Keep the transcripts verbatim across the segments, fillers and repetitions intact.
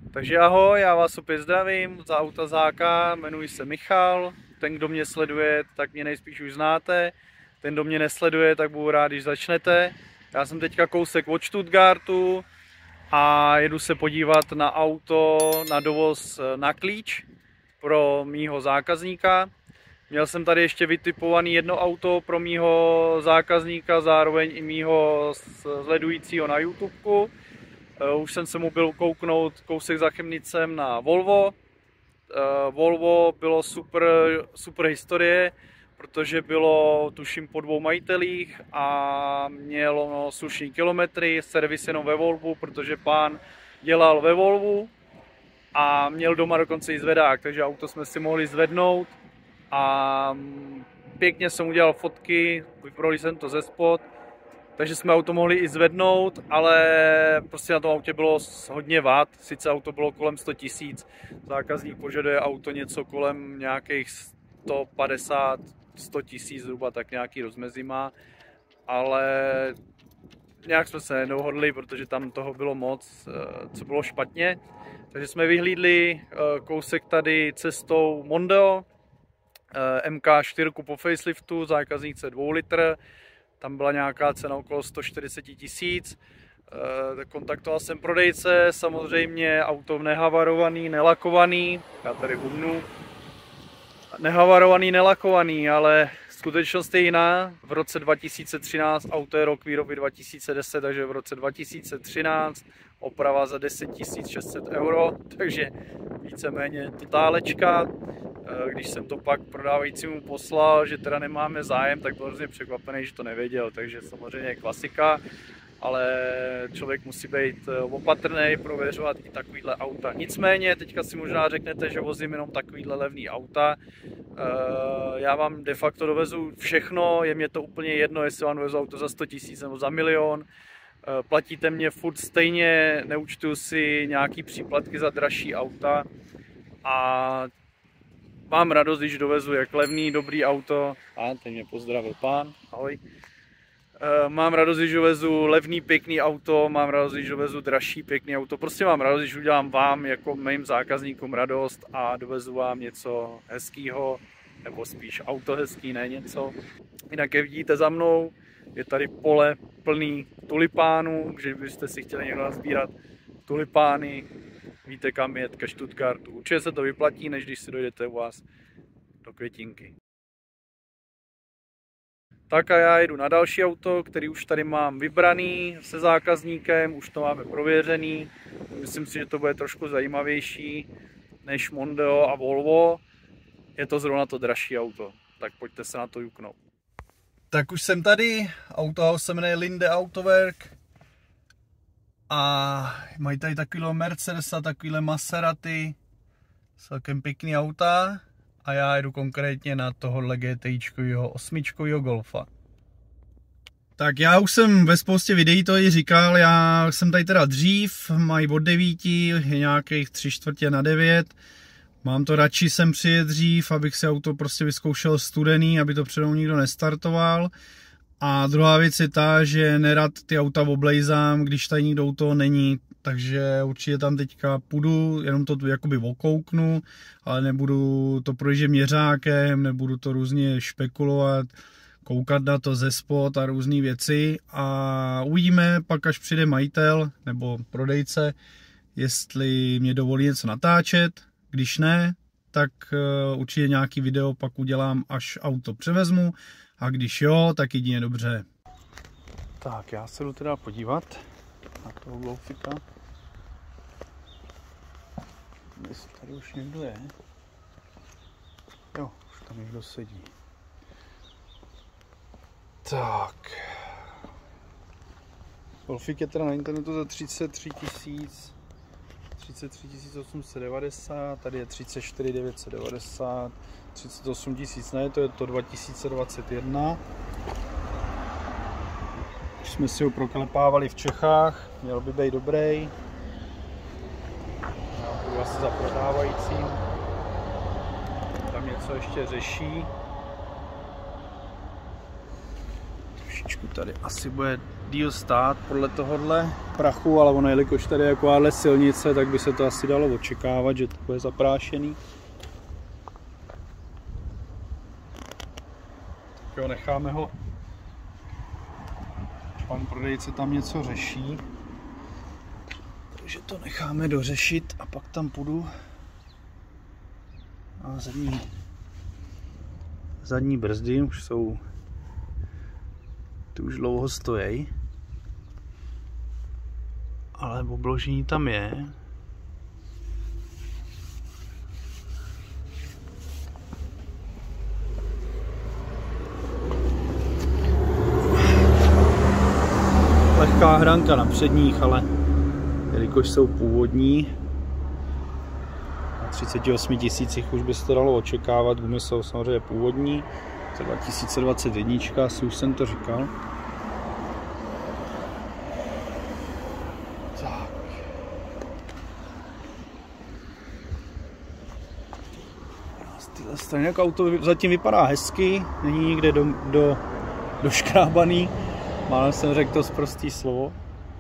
Takže ahoj, já vás opět zdravím za Autozáka, jmenuji se Michal. Ten, kdo mě sleduje, tak mě nejspíš už znáte. Ten, kdo mě nesleduje, tak budu rád, když začnete. Já jsem teďka kousek od Stuttgartu a jedu se podívat na auto, na dovoz na klíč pro mýho zákazníka. Měl jsem tady ještě vytipovaný jedno auto pro mýho zákazníka, zároveň i mýho sledujícího na YouTubeku. Už jsem se mu byl kouknout kousek za Chemnicem na Volvo. Volvo bylo super, super historie, protože bylo tuším po dvou majitelích a mělo no, slušný kilometry, servis jenom ve Volvu, protože pán dělal ve Volvu a měl doma dokonce i zvedák, takže auto jsme si mohli zvednout a pěkně jsem udělal fotky, vyprodal jsem to ze spod. Takže jsme auto mohli i zvednout, ale prostě na tom autě bylo hodně vat, sice auto bylo kolem sto tisíc, zákazník požaduje auto něco kolem nějakých sto padesát sto tisíc zhruba, tak nějaký rozmezí má, ale nějak jsme se nedohodli, protože tam toho bylo moc, co bylo špatně. Takže jsme vyhlídli kousek tady cestou Mondeo, M K čtyři po faceliftu, zákazník chce dvou litr. Tam byla nějaká cena okolo sto čtyřicet tisíc. Kontaktoval jsem prodejce, samozřejmě auto nehavarovaný, nelakovaný. Já tady hubnu. Nehavarovaný, nelakovaný, ale skutečnost je jiná. V roce dva tisíce třináct, auto je rok výroby dva tisíce deset, takže v roce dva tisíce třináct oprava za deset tisíc šest set euro, takže víceméně totálečka. Když jsem to pak prodávajícímu poslal, že teda nemáme zájem, tak byl hrozně překvapený, že to nevěděl, takže samozřejmě klasika, ale člověk musí být opatrný, prověřovat i takovýhle auta. Nicméně, teďka si možná řeknete, že vozím jenom takovýhle levný auta. Já vám de facto dovezu všechno, je mě to úplně jedno, jestli vám dovezu auto za sto tisíc nebo za milion. Platíte mě furt stejně, neúčtuju si nějaký příplatky za dražší auta a mám radost, když dovezu jak levný, dobrý auto. A teď mě pozdravil pán, ahoj. Mám radost, když dovezu levný, pěkný auto, mám radost, když dovezu dražší, pěkný auto. Prostě mám radost, když udělám vám jako mým zákazníkům radost a dovezu vám něco hezkýho, nebo spíš auto hezký, ne něco. Jinak je vidíte za mnou, je tady pole plný tulipánů, že byste si chtěli někdo nazbírat tulipány, víte kam jet, ke Stuttgartu. Určitě se to vyplatí, než když si dojdete u vás do Květinky. Tak a já jedu na další auto, který už tady mám vybraný se zákazníkem, už to máme prověřený. Myslím si, že to bude trošku zajímavější než Mondeo a Volvo. Je to zrovna to dražší auto, tak pojďte se na to juknout. Tak už jsem tady, autohouse se jmenuje Linde Autowerk. A mají tady takovýhle Mercedesa, takovýhle Maserati, celkem pěkný auta a já jedu konkrétně na tohohle GTIčkovýho osmičkovýho Golfa. Tak já už jsem ve spoustě videí to i říkal, já jsem tady teda dřív, mají od devíti, je nějakých tři čtvrtě na devět. Mám to radši sem přijet dřív, abych si auto prostě vyzkoušel studený, aby to předou nikdo nestartoval. A druhá věc je ta, že nerad ty auta oblejzám, když tady nikdo u toho není, takže určitě tam teďka půjdu, jenom to jakoby okouknu, ale nebudu to projíždět měřákem, nebudu to různě špekulovat, koukat na to ze spod a různé věci a uvidíme pak, až přijde majitel nebo prodejce, jestli mě dovolí něco natáčet, když ne, tak určitě nějaký video pak udělám, až auto převezmu. A když jo, tak jedině dobře. Tak, já se jdu teda podívat na toho Golfika. Jestli tady už někdo je. Jo, už tam někdo sedí. Tak. Golfik je teda na internetu za třicet tři tisíc. třicet tři tisíc osm set devadesát, tady je třicet čtyři tisíc devět set devadesát, třicet osm tisíc, ne, to je to dva tisíce dvacet jedna. Už jsme si ho proklepávali v Čechách, měl by být dobrý. Já budu asi za prodávajícím. Tam něco ještě řeší. chvíličku tady asi bude díl stát podle tohohle prachu, ale ono, jelikož tady je takováhle silnice, tak by se to asi dalo očekávat, že to bude zaprášený. Tak jo, necháme ho. Pan prodejce tam něco řeší, takže to necháme dořešit a pak tam půjdu. A zadní, zadní brzdy už jsou, ty už dlouho stojí, ale obložení tam je. Lehká hranka na předních, ale jelikož jsou původní, na třiceti osmi tisících už by se to dalo očekávat, gumy jsou samozřejmě původní, to dva tisíce dvacet jedna, asi už jsem to říkal. Tak. Z téhle strany jak auto zatím vypadá hezky, není nikde do, do, doškrábaný. Málem jsem řekl to sprostý slovo.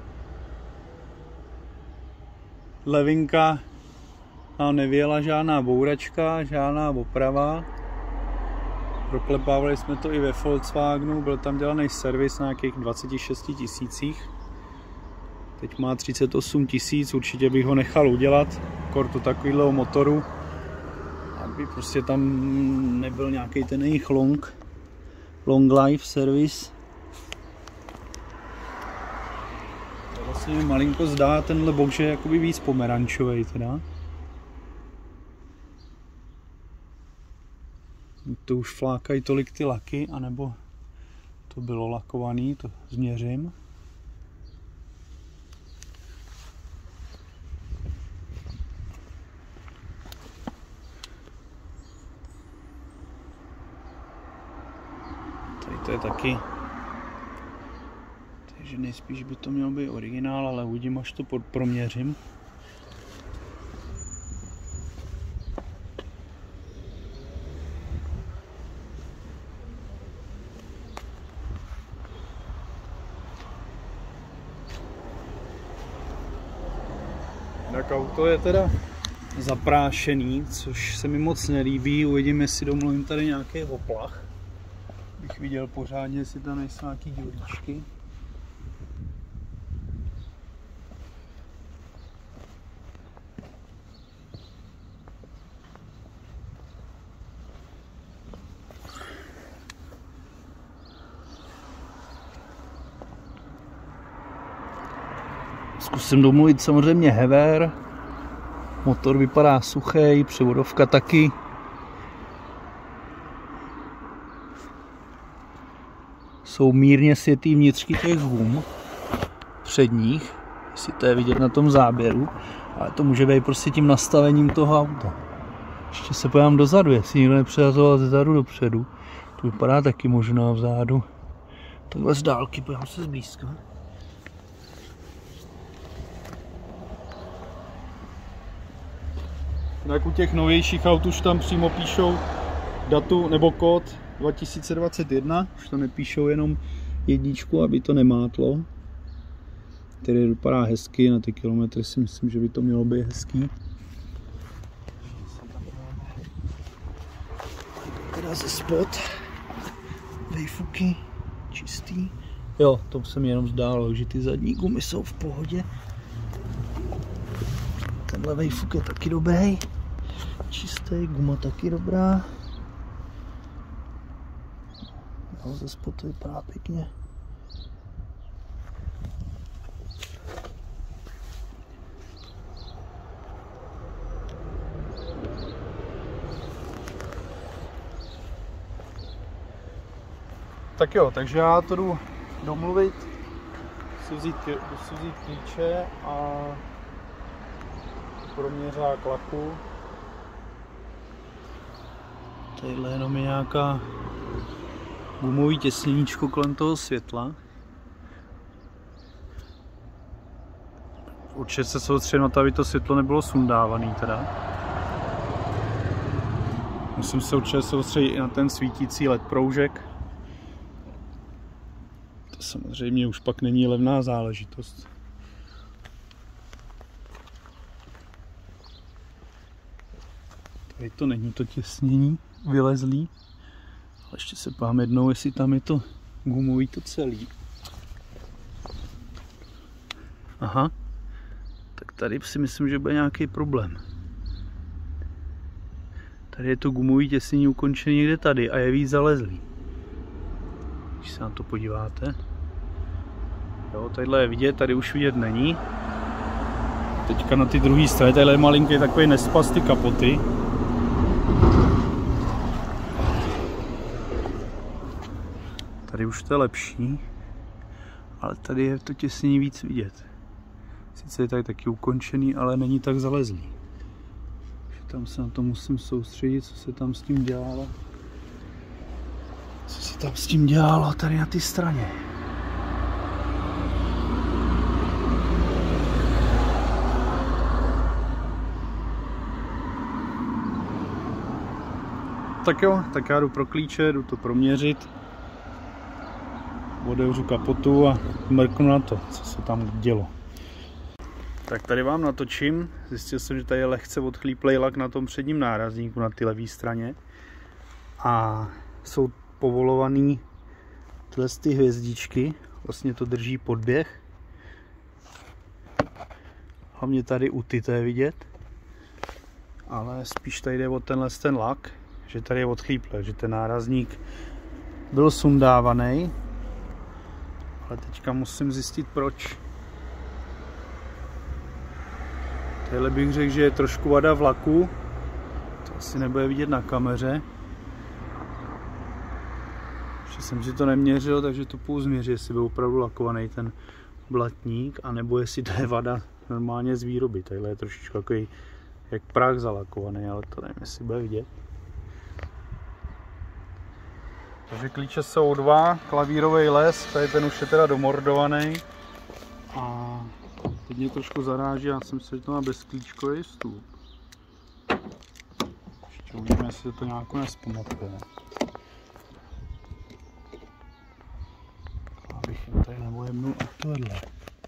Levinka nám nevěla žádná bouračka, žádná oprava. Proklepávali jsme to i ve Volkswagenu, byl tam dělaný servis na nějakých dvaceti šesti tisících. Teď má třicet osm tisíc, určitě bych ho nechal udělat, kortu takovýhleho motoru. Aby prostě tam nebyl nějaký ten jejich long, long life servis. Se mi malinko zdá tenhle bok, že je jakoby víc pomerančovej teda. To už flákají tolik ty laky, anebo to bylo lakovaný, to změřím. Tady to je taky. Takže nejspíš by to měl být originál, ale uvidím, až to proměřím. Tak auto je teda zaprášený, což se mi moc nelíbí. Uvidím, jestli domluvím tady nějaký oplach. Bych viděl pořádně, jestli tam nejsou nějaký dílíčky. Zkusím domluvit samozřejmě hever. Motor vypadá suchý, převodovka taky. Jsou mírně světý vnitřky těch gum předních, jestli to je vidět na tom záběru, ale to může být prostě tím nastavením toho auta. Ještě se podívám dozadu, jestli někdo nepřehazoval ze zadu dopředu. To vypadá taky možná vzadu. Takhle z dálky, podívám se zblízka. Tak u těch novějších aut už tam přímo píšou datu nebo kód dva tisíce dvacet jedna, už tam nepíšou jenom jedničku, aby to nemátlo. Který vypadá hezky, na ty kilometry si myslím, že by to mělo být hezký. Teda ze spod, vejfuky, čistý. Jo, to se mi jenom zdálo, že ty zadní gumy jsou v pohodě. Tenhle vejfuk je taky dobrý, čistý, guma taky dobrá. No, ze spodu to vypadá pěkně. Tak jo, takže já to jdu domluvit, si vzít, si vzít klíče a proměřák laku. Tadyhle jenom je nějaká gumový těsněníčko kolem toho světla. Určitě se soustředím na to, aby to světlo nebylo sundávaný teda. Musím se určitě soustředit i na ten svítící el é dé proužek. To samozřejmě už pak není levná záležitost. Tady to není to těsnění vylezlý, ale ještě se pám jednou, jestli tam je to gumový to celý. Aha, tak tady si myslím, že bude nějaký problém. Tady je to gumový těsnění ukončené někde tady a je víc zalezlý. Když se na to podíváte. Jo, tadyhle je vidět, tady už vidět není. Teďka na ty druhé straně, tadyhle je malinký takový nespas ty kapoty. Tady už to je lepší, ale tady je to těsnění víc vidět. Sice je tady taky ukončený, ale není tak zalezlý. Takže tam se na to musím soustředit, co se tam s tím dělalo. Co se tam s tím dělalo tady na té straně. Tak jo, tak já jdu pro klíče, jdu to proměřit. Otevřu kapotu a mrknu na to, co se tam dělo. Tak tady vám natočím. Zjistil jsem, že tady je lehce odchlíplej lak na tom předním nárazníku na té levé straně. A jsou povolovaný tyhle ty hvězdičky. Vlastně to drží podběh. Hlavně tady u ty to je vidět. Ale spíš tady jde o tenhle ten lak, že tady je odchlíplej, že ten nárazník byl sundávaný. Ale teďka musím zjistit proč. Tadyhle bych řekl, že je trošku vada v laku. To asi nebude vidět na kameře. Ještě jsem si to neměřil, takže to půjdu změřit, jestli byl opravdu lakovaný ten blatník, anebo jestli to je vada normálně z výroby. Tadyhle je trošičku takový jak prach zalakovaný, ale to nevím, jestli bude vidět. Takže klíče jsou dva, klavírový les, tady ten už je teda domordovaný. A teď mě trošku zaráží, já jsem si, že to má bezklíčkový vstup. Ještě uvidíme, jestli to nějak nespamatuje. Abych jim tady nevojemnul a tohle.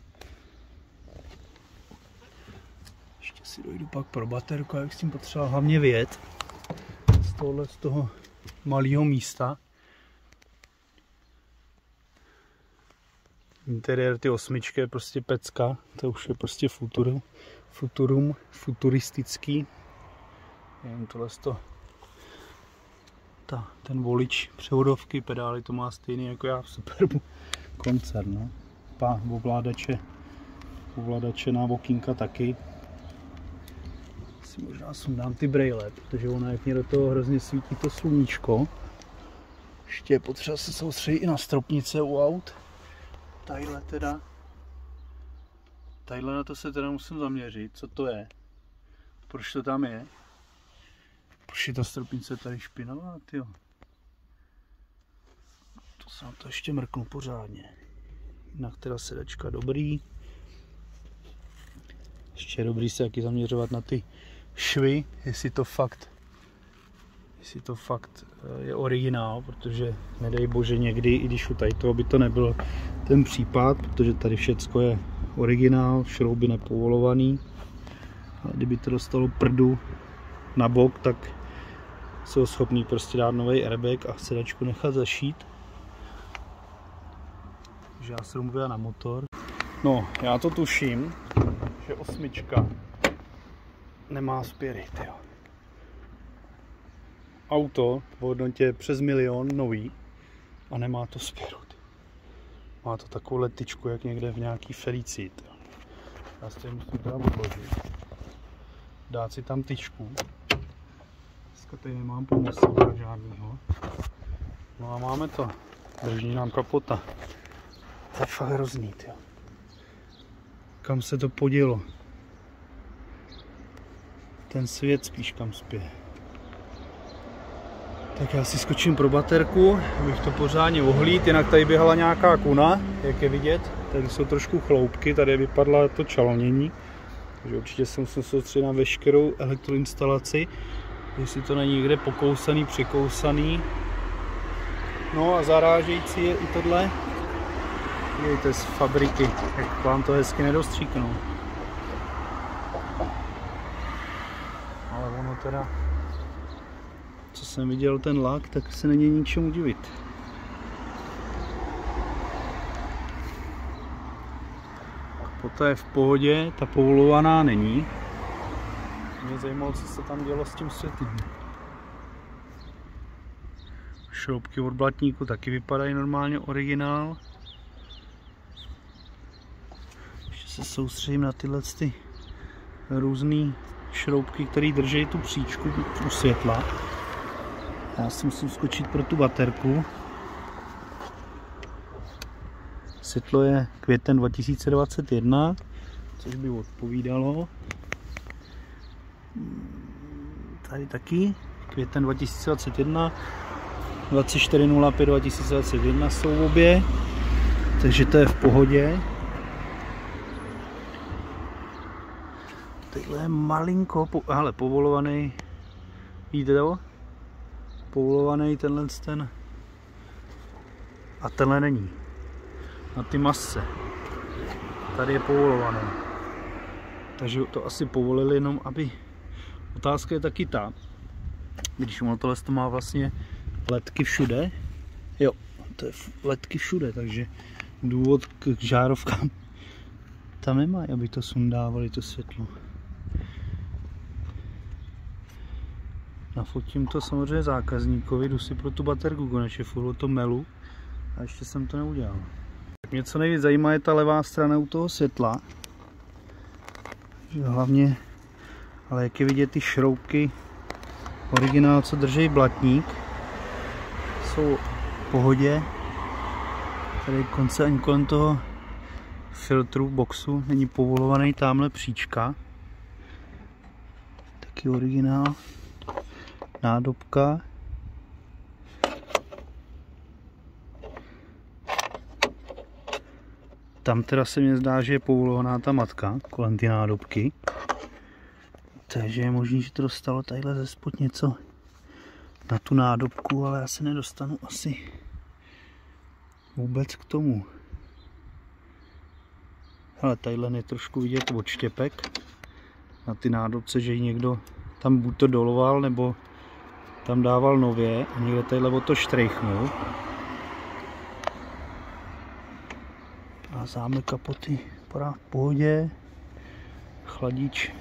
Ještě si dojdu pak pro baterku, jak s tím potřeba hlavně vyjet. Z tohohle, z toho malého místa. Interiér ty osmičky je prostě pecka, to už je prostě futurum, futurum futuristický. Jen tohle to, ta, ten volič převodovky, pedály to má stejný jako já v Superbu. Koncern, no. Pá, ovládače, ovládače na okýnka taky. Si možná sundám ty brejle, protože ono jak mě do toho hrozně svítí to sluníčko. Ještě je potřeba se soustředit i na stropnice u aut. Tadyhle teda, tadyhle na to se teda musím zaměřit, co to je, proč to tam je, proč je ta stropnice tady špinavá, tyjo. To se na to ještě mrknu pořádně, jinak teda sedačka dobrý, ještě je dobrý se taky zaměřovat na ty švy, jestli to fakt, jestli to fakt je originál, protože nedej bože někdy, i když u tady toho by to nebyl ten případ, protože tady všecko je originál, šrouby nepovolovaný. A kdyby to dostalo prdu na bok, tak jsou schopný prostě dát nový airbag a sedačku nechat zašít. Takže já se domluvím na motor. No, já to tuším, že osmička nemá spěry, tyjo. Auto v hodnotě přes milion, nový, a nemá to spěru. Má to takovou letičku, jak někde v nějaký Felicii. Já si tady musím teda odložit. Dát si tam tyčku. Dneska tady nemám pomocníka žádnýho. No a máme to. Drží nám kapota. To je fakt hrozný, tyjo. Kam se to podělo? Ten svět spíš kam spěje. Tak já si skočím pro baterku, abych to pořádně ohlíd, jinak tady běhala nějaká kuna, jak je vidět. Tady jsou trošku chloupky, tady vypadla to čalonění. Takže určitě se musím soustředit na veškerou elektroinstalaci, jestli to není někde pokousaný, překousaný. No a zarážející je i tohle. Podívejte z fabriky, jak vám to hezky nedostříknou. Ale ono teda, co jsem viděl ten lak, tak se není ničemu divit. Kapota je v pohodě, ta povolovaná není. Mě zajímalo, co se tam dělo s tím světlem. Šroubky od blatníku taky vypadají normálně originál. Ještě se soustředím na tyhle ty různé šroubky, které drží tu příčku u světla. Já si musím skočit pro tu baterku. Světlo je květen dva tisíce dvacet jedna, což by odpovídalo. Tady taky květen dva tisíce dvacet jedna, dvacet čtyři nula pět dva tisíce dvacet jedna jsou obě, takže to je v pohodě. Tohle je malinko, ale povolovaný, vidíte to? Povolovaný tenhle ten a tenhle není. Na ty masce. Tady je povolovaný. Takže to asi povolili jenom, aby... Otázka je taky ta, když ono tohle to má vlastně ledky všude. Jo, to je ledky všude, takže důvod k žárovkám tam nemají, aby to sundávali, to světlo. Nafotím to samozřejmě zákazníkovi, jdu si pro tu baterku konečně, furt to melu a ještě jsem to neudělal. Tak mě co nejvíc zajímá je ta levá strana u toho světla. Hlavně, ale jak je vidět, ty šroubky originál, co drží blatník, jsou v pohodě. Tady konce ani kolem toho filtru boxu není povolovaný tamhle příčka. Taky originál. Nádobka. Tam teda se mně zdá, že je povolovaná ta matka kolem ty nádobky. Takže je možné, že to dostalo tadyhle ze spod něco na tu nádobku, ale já se nedostanu asi vůbec k tomu. Hele, tadyhle je trošku vidět odštěpek na ty nádobce, že ji někdo tam buď to doloval, nebo tam dával nově a někde tadyhle o to štrejchnul. A zámek kapoty vypadá v pohodě. Chladič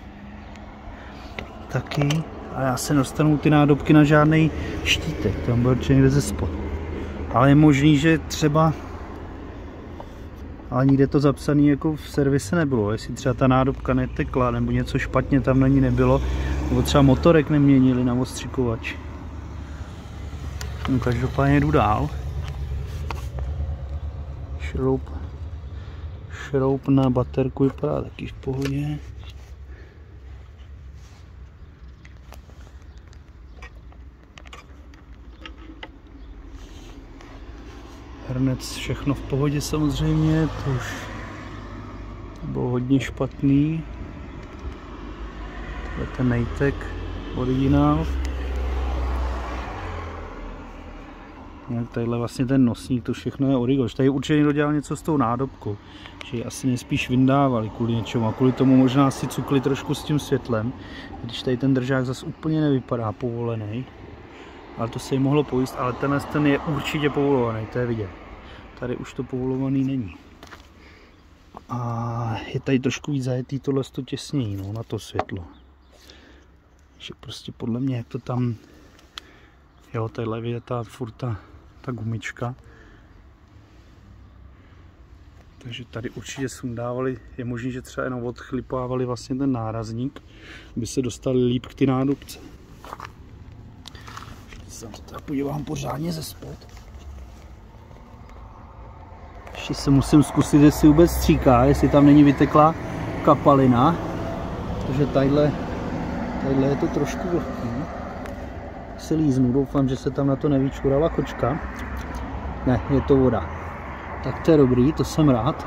taky. A já se dostanu ty nádobky na žádný štítek, tam byl někde ze spod. Ale je možný, že třeba, ale nikde to zapsané jako v servise nebylo, jestli třeba ta nádobka netekla, nebo něco špatně tam na ní nebylo, nebo třeba motorek neměnili na ostřikovač. No, každopádně jdu dál. Šroub, šroub na baterku vypadá taky v pohodě. Hrnec všechno v pohodě samozřejmě, to už bylo hodně špatný. Tohle ten nejtek, originál. Tadyhle vlastně ten nosník, to všechno je origo. Tady určitě někdo dělal něco s tou nádobkou, že ji asi nejspíš vyndávali kvůli něčemu a kvůli tomu možná si cukli trošku s tím světlem, když tady ten držák zase úplně nevypadá povolený. Ale to se jim mohlo pojíst, ale tenhle ten je určitě povolovaný, to je vidět. Tady už to povolovaný není. A je tady trošku víc zajetý tohle to těsněji, no, na to světlo. Že prostě podle mě, jak to tam, jo, tadyhle je ta furt ta, ta gumička. Takže tady určitě sundávali, je možné, že třeba jenom odchlipávali vlastně ten nárazník, aby se dostali líp k ty nádobce. Se to tak podívám pořádně ze spod. Ještě se musím zkusit, jestli vůbec stříká, jestli tam není vyteklá kapalina. Protože tadyhle, tadyhle je to trošku vlhký. Se líznu, doufám, že se tam na to nevyčurala kočka. Ne, je to voda. Tak to je dobrý, to jsem rád.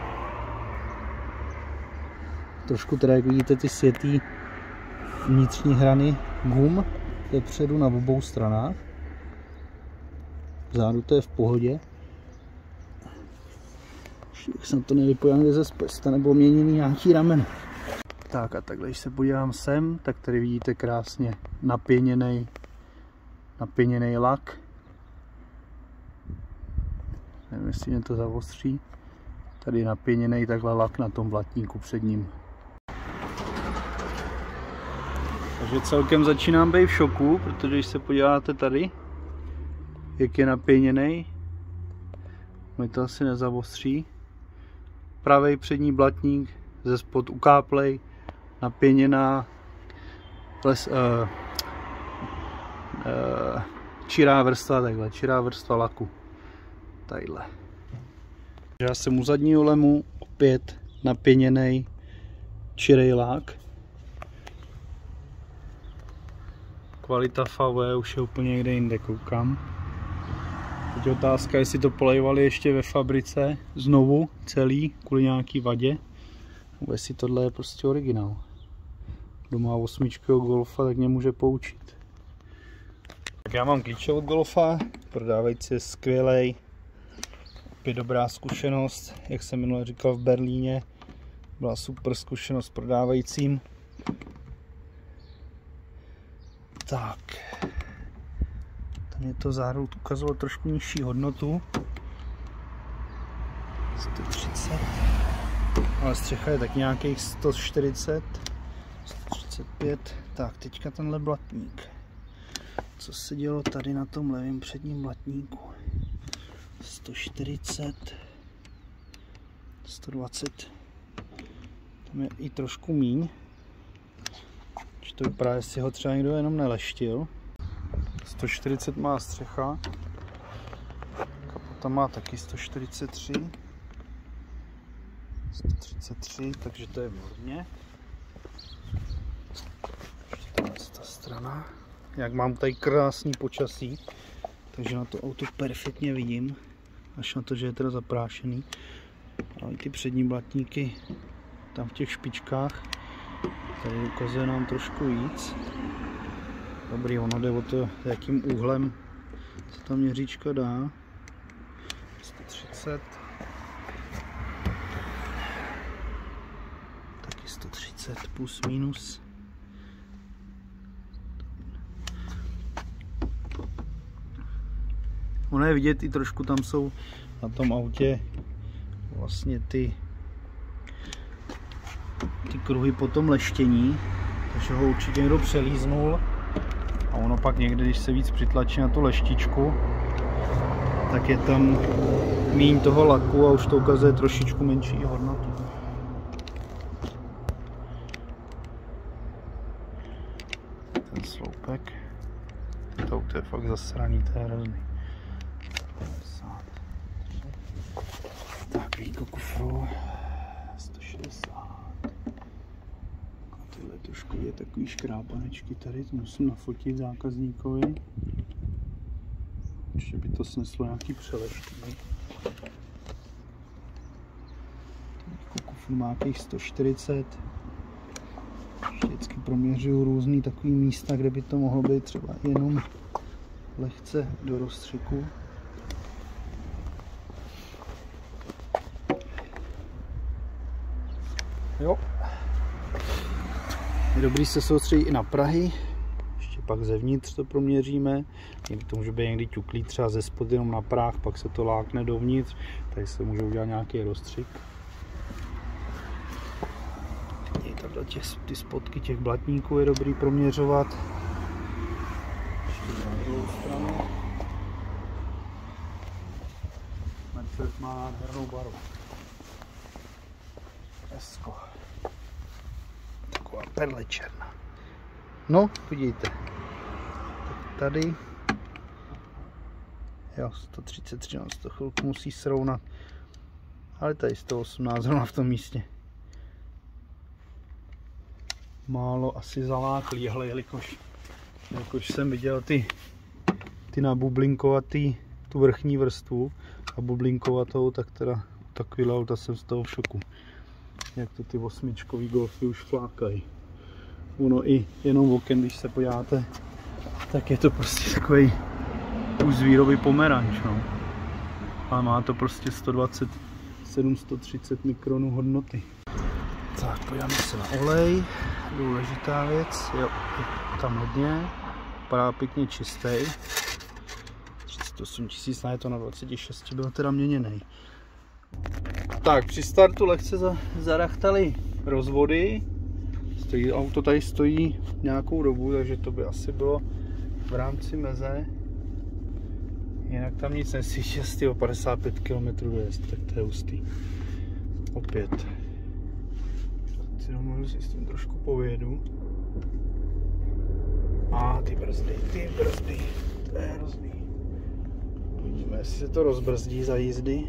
Trošku teda, jak vidíte, ty světý vnitřní hrany gum vepředu na obou stranách. Vzadu to je v pohodě. Už se na to nevypojím ze spesta nebo měněný nějaký ramen. Tak a takhle, když se podívám sem, tak tady vidíte krásně napěněný, napěněný lak. Nevím, jestli mě to zavostří. Tady je napěněný takhle lak na tom blatníku před ním. Takže celkem začínám být v šoku, protože když se podíváte tady, jak je napěněný, mi to asi nezavostří. Pravej přední blatník ze spod ukáplej, napěněná les, uh, uh, čirá vrstva, takhle, čirá vrstva laku. Tadyhle. Já jsem u zadního lemu opět napěněný čirej lák. Kvalita V W už je úplně někde jinde, koukám. Teď je otázka, jestli to polejvali ještě ve fabrice znovu celý kvůli nějaký vadě, nebo jestli tohle je prostě originál. Kdo má osmičku od Golfa, tak mě může poučit. Tak já mám klíče od Golfa, prodávající je skvělej. Opět dobrá zkušenost, jak jsem minule říkal v Berlíně, byla super zkušenost s prodávajícím. Tak, tam je to zároveň ukazovalo trošku nižší hodnotu, sto třicet, ale střecha je tak nějakých sto čtyřicet, sto třicet pět. Tak, teďka tenhle blatník. Co se dělo tady na tom levém předním blatníku? sto čtyřicet, sto dvacet, tam je i trošku míň. To vypadá, jestli ho třeba někdo jenom neleštil. sto čtyřicet má střecha, kapota má taky sto čtyřicet tři, sto třicet tři, takže to je vhodně. Ještě ta strana. Jak mám tady krásný počasí, takže na to auto perfektně vidím, až na to, že je teda zaprášený. Ale ty přední blatníky tam v těch špičkách, tady ukazuje nám trošku víc. Dobrý, ono jde o to, jakým úhlem se ta měříčka dá. sto třicet. Taky sto třicet plus minus. Ono je vidět i trošku, tam jsou na tom autě vlastně ty ty kruhy po tom leštění, takže ho určitě někdo přelíznul a ono pak někde, když se víc přitlačí na tu leštičku, tak je tam míň toho laku a už to ukazuje trošičku menší hodnotu. Ten sloupek, to je fakt zasraný, to je hrozný. Tak, výjko kufru, sto šedesát. Tyhle trošku je takový škrápanečky tady, to musím nafotit zákazníkovi. Určitě by to sneslo nějaký přeležky. Kufr má nějakých sto čtyřicet. Vždycky proměřuju různý takový místa, kde by to mohlo být třeba jenom lehce do rozstřiku. Jo. Je dobrý se soustředit i na prahy, ještě pak zevnitř to proměříme, někdy to může být někdy ťuklý třeba ze spod jenom na práh, pak se to lákne dovnitř, tady se může udělat nějaký rozstřik. I takhle těch, ty spodky těch blatníků je dobrý proměřovat. Ještě na druhou stranu. Mercedes má nádhernou barvu. Hezko. Taková perle černá. No, vidíte. Tak tady. Jo, sto třicet tři, no, to chvilku musí srovnat. Ale tady sto osmnáct zrovna v tom místě. Málo asi zaláklý, ale jelikož, jelikož jsem viděl ty, ty nabublinkovatý, tu vrchní vrstvu a bublinkovatou, tak teda takovýhle auta jsem z toho v šoku. Jak to ty osmičkový Golfy už flákají. Ono i jenom oken, když se podíváte, tak je to prostě takový už zvírový pomeranč, no. Ale má to prostě sto dvacet, sedm set třicet mikronů hodnoty. Tak, podíváme se na olej. Důležitá věc, jo, je tam hodně. Vypadá pěkně čistý. třicet osm tisíc, je to na dvacet šest, byl teda měněný. Tak, při startu lehce za, zarachtali rozvody. Stojí, auto tady stojí nějakou dobu, takže to by asi bylo v rámci meze. Jinak tam nic neslyší, o padesát pět kilometrů dojezd, tak to je hustý. Opět. Si domů si s tím trošku povědu. A ty brzdy, ty brzdy, to je hrozný. Uvidíme, jestli se to rozbrzdí za jízdy.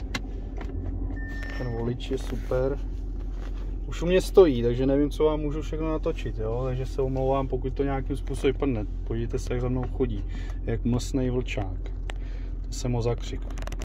Ten volič je super. Už u mě stojí, takže nevím, co vám můžu všechno natočit, jo? Takže se omlouvám, pokud to nějakým způsobem padne. Podívejte se, jak za mnou chodí, jak mlsnej vlčák. To jsem ho zakřikl.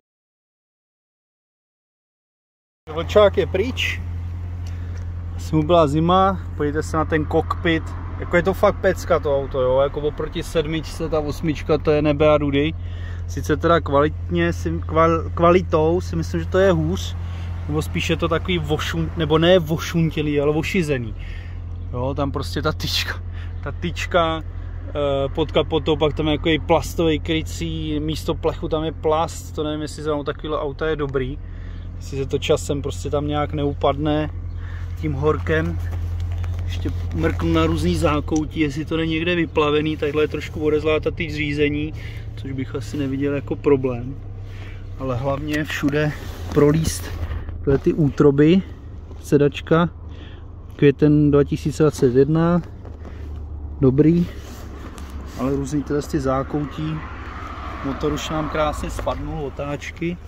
Vlčák je pryč. Asi mu byla zima, podívejte se na ten kokpit. Jako je to fakt pecka to auto, jo? Jako oproti sedmičce, ta osmička, to je nebe a dudy. Sice teda kvalitně, kval, kvalitou si myslím, že to je hůř. Nebo spíš je to takový vošun, nebo ne vošuntělý, ale vošizený. Jo, tam prostě ta tyčka, ta tyčka e, pod kapotou, pak tam je jako plastový krycí, místo plechu tam je plast, to nevím, jestli za takovýhle auta je dobrý. Jestli se to časem prostě tam nějak neupadne tím horkem. Ještě mrknu na různý zákoutí, jestli to není někde vyplavený, takhle je trošku odezlá ta ty zřízení, což bych asi neviděl jako problém. Ale hlavně všude prolíst tyhle ty útroby, sedačka, květen dva tisíce dvacet jedna, dobrý, ale různý tyhle ty zákoutí, motor už nám krásně spadnul, otáčky.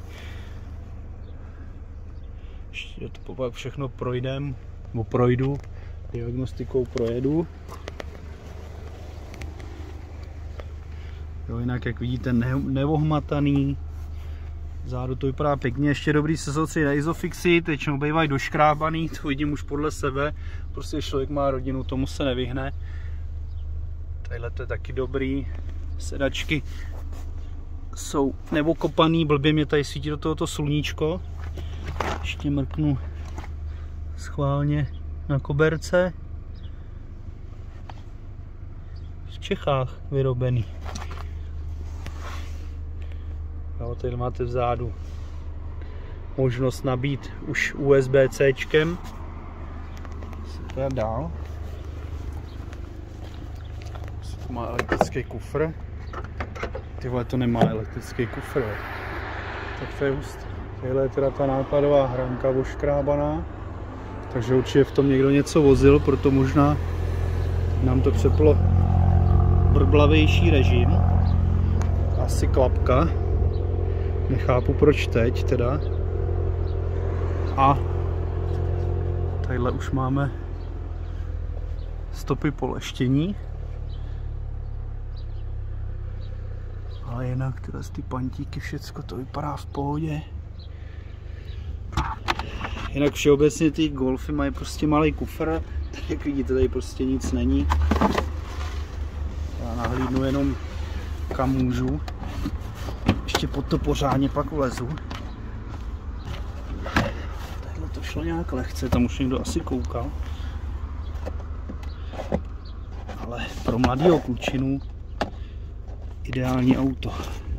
Ještě to pak všechno projdem, nebo projdu, diagnostikou projedu. Jo, jinak jak vidíte, ne, nevohmataný. Zádu to vypadá pěkně, ještě dobrý se soustředit na Isofixy, většinou bývají doškrábaný, to vidím už podle sebe, prostě člověk má rodinu, tomu se nevyhne. Tadyhle to je taky dobrý, sedačky jsou neokopaný, blbě mě tady svítí do tohoto sluníčko. Ještě mrknu schválně na koberce. V Čechách vyrobený. Jo, tady máte vzadu možnost nabít už U S B Cčkem. Super, dál. To má elektrický kufr. Tyhle to nemá elektrický kufr. Tak to je hustý. Tahle je teda ta nákladová hranka oškrábaná. Takže určitě v tom někdo něco vozil, proto možná nám to přeplo brblavější režim. Asi klapka. Nechápu proč teď teda. A tadyhle už máme stopy poleštění. Ale jinak tyhle ty pantíky, všecko to vypadá v pohodě. Jinak všeobecně ty Golfy mají prostě malý kufr, tak jak vidíte, tady prostě nic není. Já nahlídnu jenom kam můžu. Ještě pod to pořádně pak ulezu. Tadyhle to šlo nějak lehce, tam už někdo asi koukal. Ale pro mladýho klučinu ideální auto.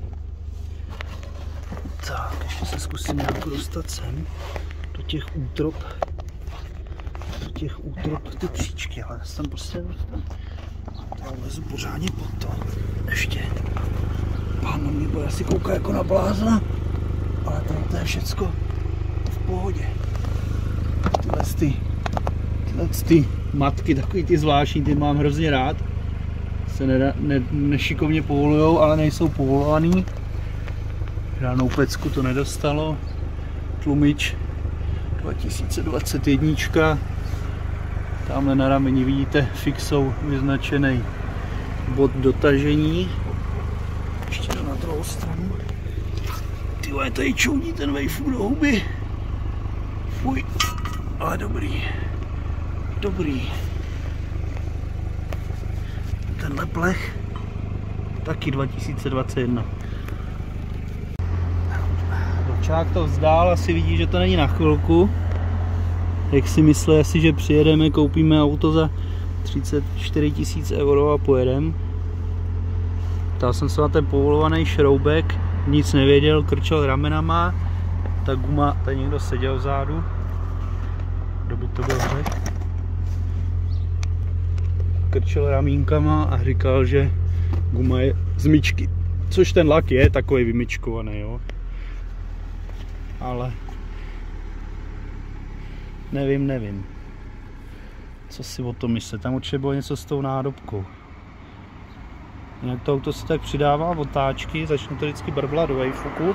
Tak, ještě se zkusím nějak dostat sem. Do těch útrop, do těch útrop ty příčky, ale já jsem prostě já lezu pořádně pod to. Ještě. Pán na mě bude asi koukat jako na blázna, ale tady to je všecko v pohodě. Tyhle ty, tyhle ty matky, takový ty zvláštní, ty mám hrozně rád. Se ne, ne, nešikovně povolujou, ale nejsou povolovaný. Žádnou pecku to nedostalo. Tlumič dva tisíce dvacet jedna. Tamhle na rameni vidíte fixou vyznačený bod dotažení. Ještě to na druhou stranu. Ty vole, tady čoudí ten vejfuk do huby. Fuj, ale dobrý. Dobrý. Tenhle plech taky dva tisíce dvacet jedna. Čák to vzdál, asi vidí, že to není na chvilku. Jak si myslí asi, že přijedeme, koupíme auto za třicet čtyři tisíc euro a pojedeme. Ptal jsem se na ten povolovaný šroubek, nic nevěděl, krčel ramenama. Ta guma, tady někdo seděl vzadu. Kdo by to byl řekl? Krčel ramínkama a říkal, že guma je z myčky. Což ten lak je takový vymyčkovaný, jo. Ale nevím, nevím. Co si o tom myslet. Tam určitě bylo něco s tou nádobkou. Jinak to auto se tak přidává otáčky, začne to vždycky brblat do vejfuku.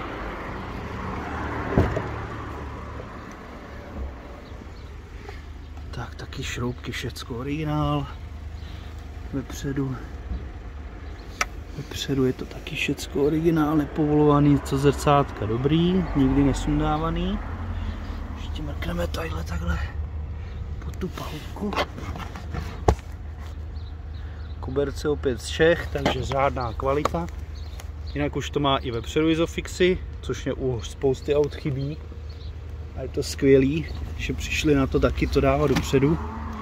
Tak, taky šroubky, všecko originál. Vepředu. Vepředu je to taky všecko originál, nepovolovaný, co zrcátka dobrý, nikdy nesundávaný. Ještě mrkneme tadyhle takhle pod tu palubku. Koberce opět z Čech, takže řádná kvalita. Jinak už to má i vepředu Isofixy, což mě u spousty aut chybí. A je to skvělý, že přišli na to taky to dávat dopředu.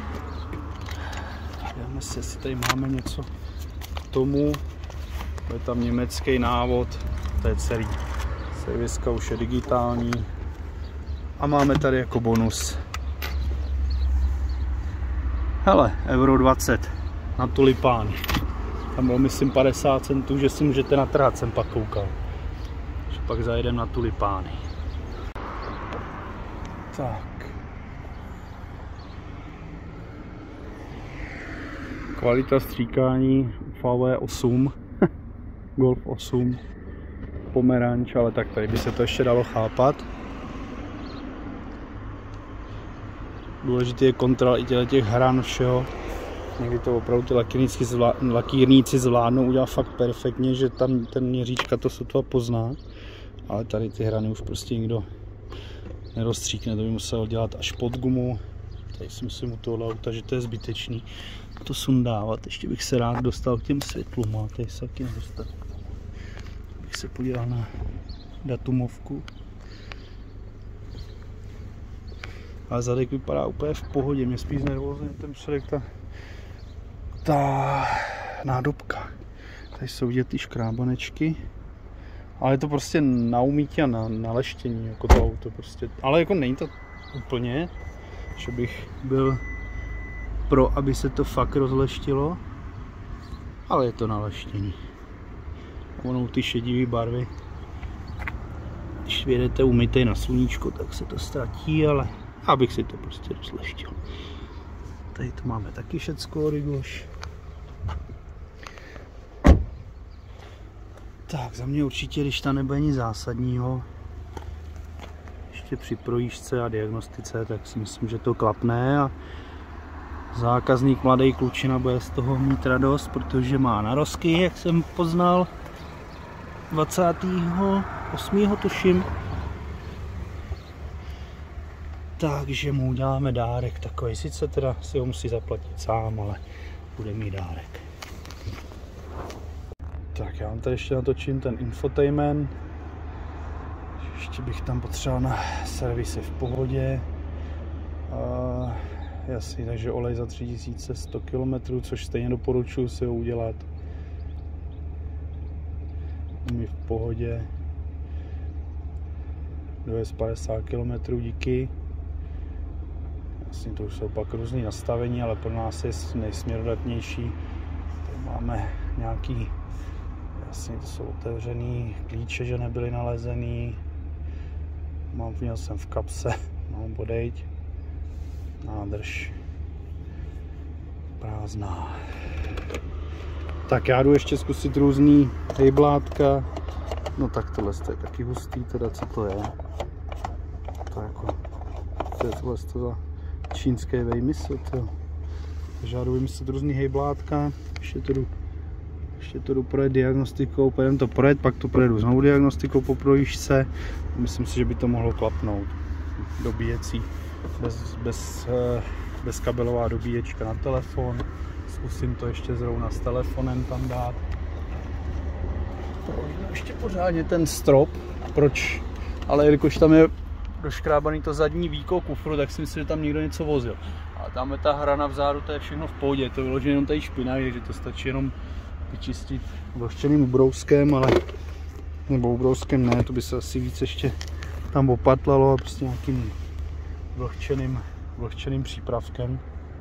Dáme si, jestli tady máme něco k tomu. Je tam německý návod, to je celý. Serviska už je digitální. A máme tady jako bonus. Hele, euro dvacet na tulipány. Tam bylo myslím padesát centů, že si můžete natrhat, jsem pak koukal. Že pak zajedeme na tulipány. Tak. Kvalita stříkání V W osm. Golf osm. Pomeranč, ale tak tady by se to ještě dalo chápat. Důležitý je kontrola i těch hran všeho. Někdy to opravdu ty lakírníci, zvlá, lakírníci zvládnou udělat fakt perfektně, že tam ten měříčka to sotva pozná. Ale tady ty hrany už prostě nikdo nerozstříkne, to by musel dělat až pod gumu. Tady si myslím u tohohle auta, že to je zbytečný to sundávat. Ještě bych se rád dostal k těm světlům, a tady se taky nedostal. Bych se podíval na datumovku. Ale zadek vypadá úplně v pohodě, mě spíš nervózně ten předek, ta, ta nádobka. Tady jsou vidět ty škrábanečky. Ale je to prostě na umítí a na, na leštění, jako to auto prostě. Ale jako není to úplně, že bych byl pro, aby se to fakt rozleštilo. Ale je to na leštění. Onou ty šedivé barvy. Když vědete umytej na sluníčko, tak se to ztratí, ale abych si to prostě rozleštil. Tady to máme taky všecko origoš. Tak, za mě určitě, když tam nebude nic zásadního, ještě při projížďce a diagnostice, tak si myslím, že to klapne a zákazník mladý klučina bude z toho mít radost, protože má narozky, jak jsem poznal, dvacátého osmého tuším. Takže mu uděláme dárek takový, sice teda si ho musí zaplatit sám, ale bude mít dárek. Tak já vám tady ještě natočím ten infotainment. Ještě bych tam potřeboval na servisy v pohodě. A jasný, takže olej za tři tisíce sto kilometrů, což stejně doporučuji si ho udělat. Umí v pohodě. dvě stě padesát kilometrů, díky. Jasně, to už jsou pak různý nastavení, ale pro nás je nejsměrodatnější. Tady máme nějaký, jasně, to jsou otevřený klíče, že nebyly nalezený. Mám, měl jsem v kapse, mám bodejť. Nádrž prázdná. Tak já jdu ještě zkusit různý hejblátka. No tak tohle je taky hustý, teda co to je? To je jako, to je tohle to za čínské vejmysl, to. Takže já jdu vymyslet různý hejblátka. Ještě to jdu, ještě to jdu projet diagnostikou, pojedem to projet, pak to projedu znovu diagnostikou po projížďce. Myslím si, že by to mohlo klapnout. Dobíjecí, bez, bez, bez kabelová dobíječka na telefon. Zkusím to ještě zrovna s telefonem tam dát. Ještě pořádně ten strop, proč ale jelikož tam je doškrábaný to zadní víko kufru, tak si myslím, že tam někdo něco vozil. A tam je ta hrana vzadu, to je všechno v pohodě, je to vyložené jenom tady špinavý, takže to stačí jenom vyčistit vlhčeným ubrouskem, ale nebo ubrouskem ne, to by se asi víc ještě tam opatlalo, prostě nějakým vlhčeným, vlhčeným přípravkem.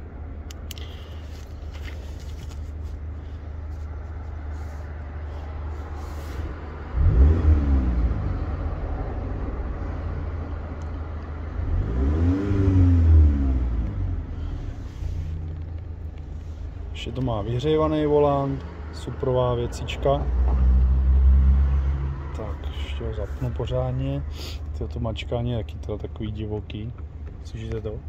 Ještě to má vyhřívaný volant, suprová věcička. Tak, ještě ho zapnu pořádně. To mačkání je taky to takový divoký. Slyšíte to?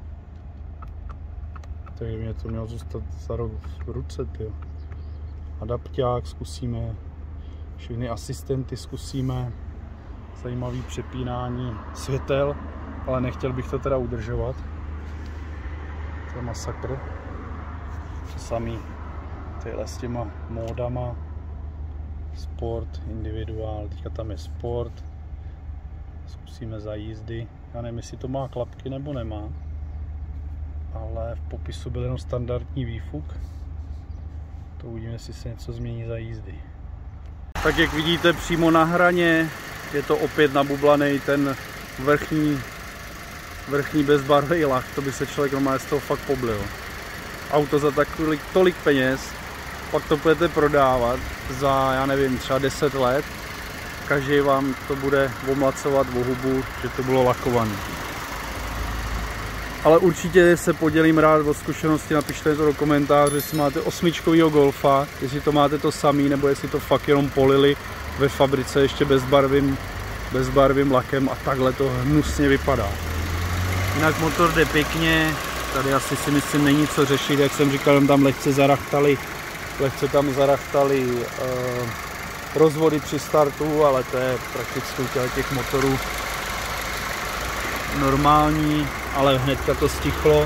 Takže mě to mělo zůstat za rok v ruce, tyjo. Adapták zkusíme, všechny asistenty zkusíme, zajímavý přepínání světel, ale nechtěl bych to teda udržovat. To je masakr. To samý tyhle s těma módama, sport, individuál, teďka tam je sport, zkusíme za jízdy, já nevím, jestli to má klapky nebo nemá, ale v popisu byl jenom standardní výfuk, to uvidíme, jestli se něco změní za jízdy. Tak jak vidíte přímo na hraně, je to opět nabublaný ten vrchní, vrchní bezbarvý lak, to by se člověk normálně z toho fakt poblil. Auto za takový tolik peněz, pak to budete prodávat za, já nevím, třeba deset let. Každý vám to bude omlacovat o hubu, že to bylo lakované. Ale určitě se podělím rád o zkušenosti, napište to do komentářů, jestli máte osmičkovýho Golfa, jestli to máte to samý, nebo jestli to fakt jenom polili ve fabrice ještě bezbarvým, bezbarvým lakem a takhle to hnusně vypadá. Jinak motor jde pěkně. Tady asi si myslím není co řešit, jak jsem říkal, tam lehce zarachtali, lehce tam zarachtali uh, rozvody při startu, ale to je prakticky u těch motorů normální, ale hnedka to stichlo.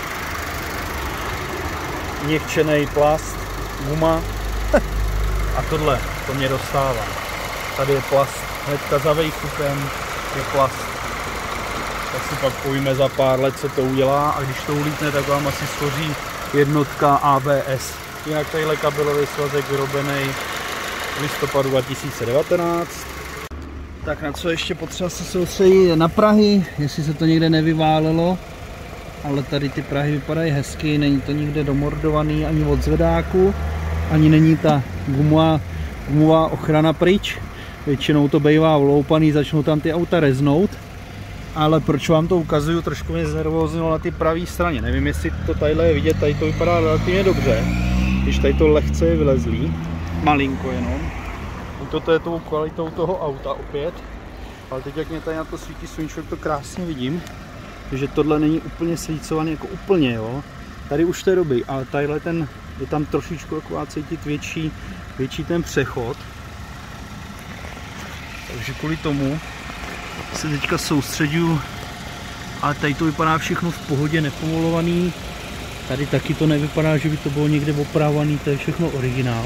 Měkčený plast, guma a tohle, to mě dostává. Tady je plast, hnedka za vejchukem je plast. Tak si pak povíme za pár let, co to udělá, a když to ulítne, tak vám asi schoří jednotka A B S. Jinak tadyhle kabelový svazek vyrobený v listopadu dva tisíce devatenáct. Tak na co ještě potřeba se soustředit na prahy, jestli se to někde nevyválelo, ale tady ty prahy vypadají hezky, není to nikde domordovaný ani od zvedáku, ani není ta gumová, gumová ochrana pryč. Většinou to bývá vloupaný, začnou tam ty auta reznout. Ale proč vám to ukazuju, trošku mě znervóznilo na ty pravé straně. Nevím, jestli to tadyhle je vidět, tady to vypadá relativně dobře. Když tady to lehce je vylezlý, malinko jenom. Toto je tou kvalitou toho auta opět. Ale teď, jak mě tady na to svítí sluníčko, to krásně vidím. že tohle není úplně svícovaný jako úplně, jo. Tady už to je dobrý, ale tadyhle ten, je tam trošičku taková cítit větší, větší ten přechod. Takže kvůli tomu se teďka soustředuju, ale tady to vypadá všechno v pohodě, nepovolovaný. Tady taky to nevypadá, že by to bylo někde opravovaný, to je všechno originál.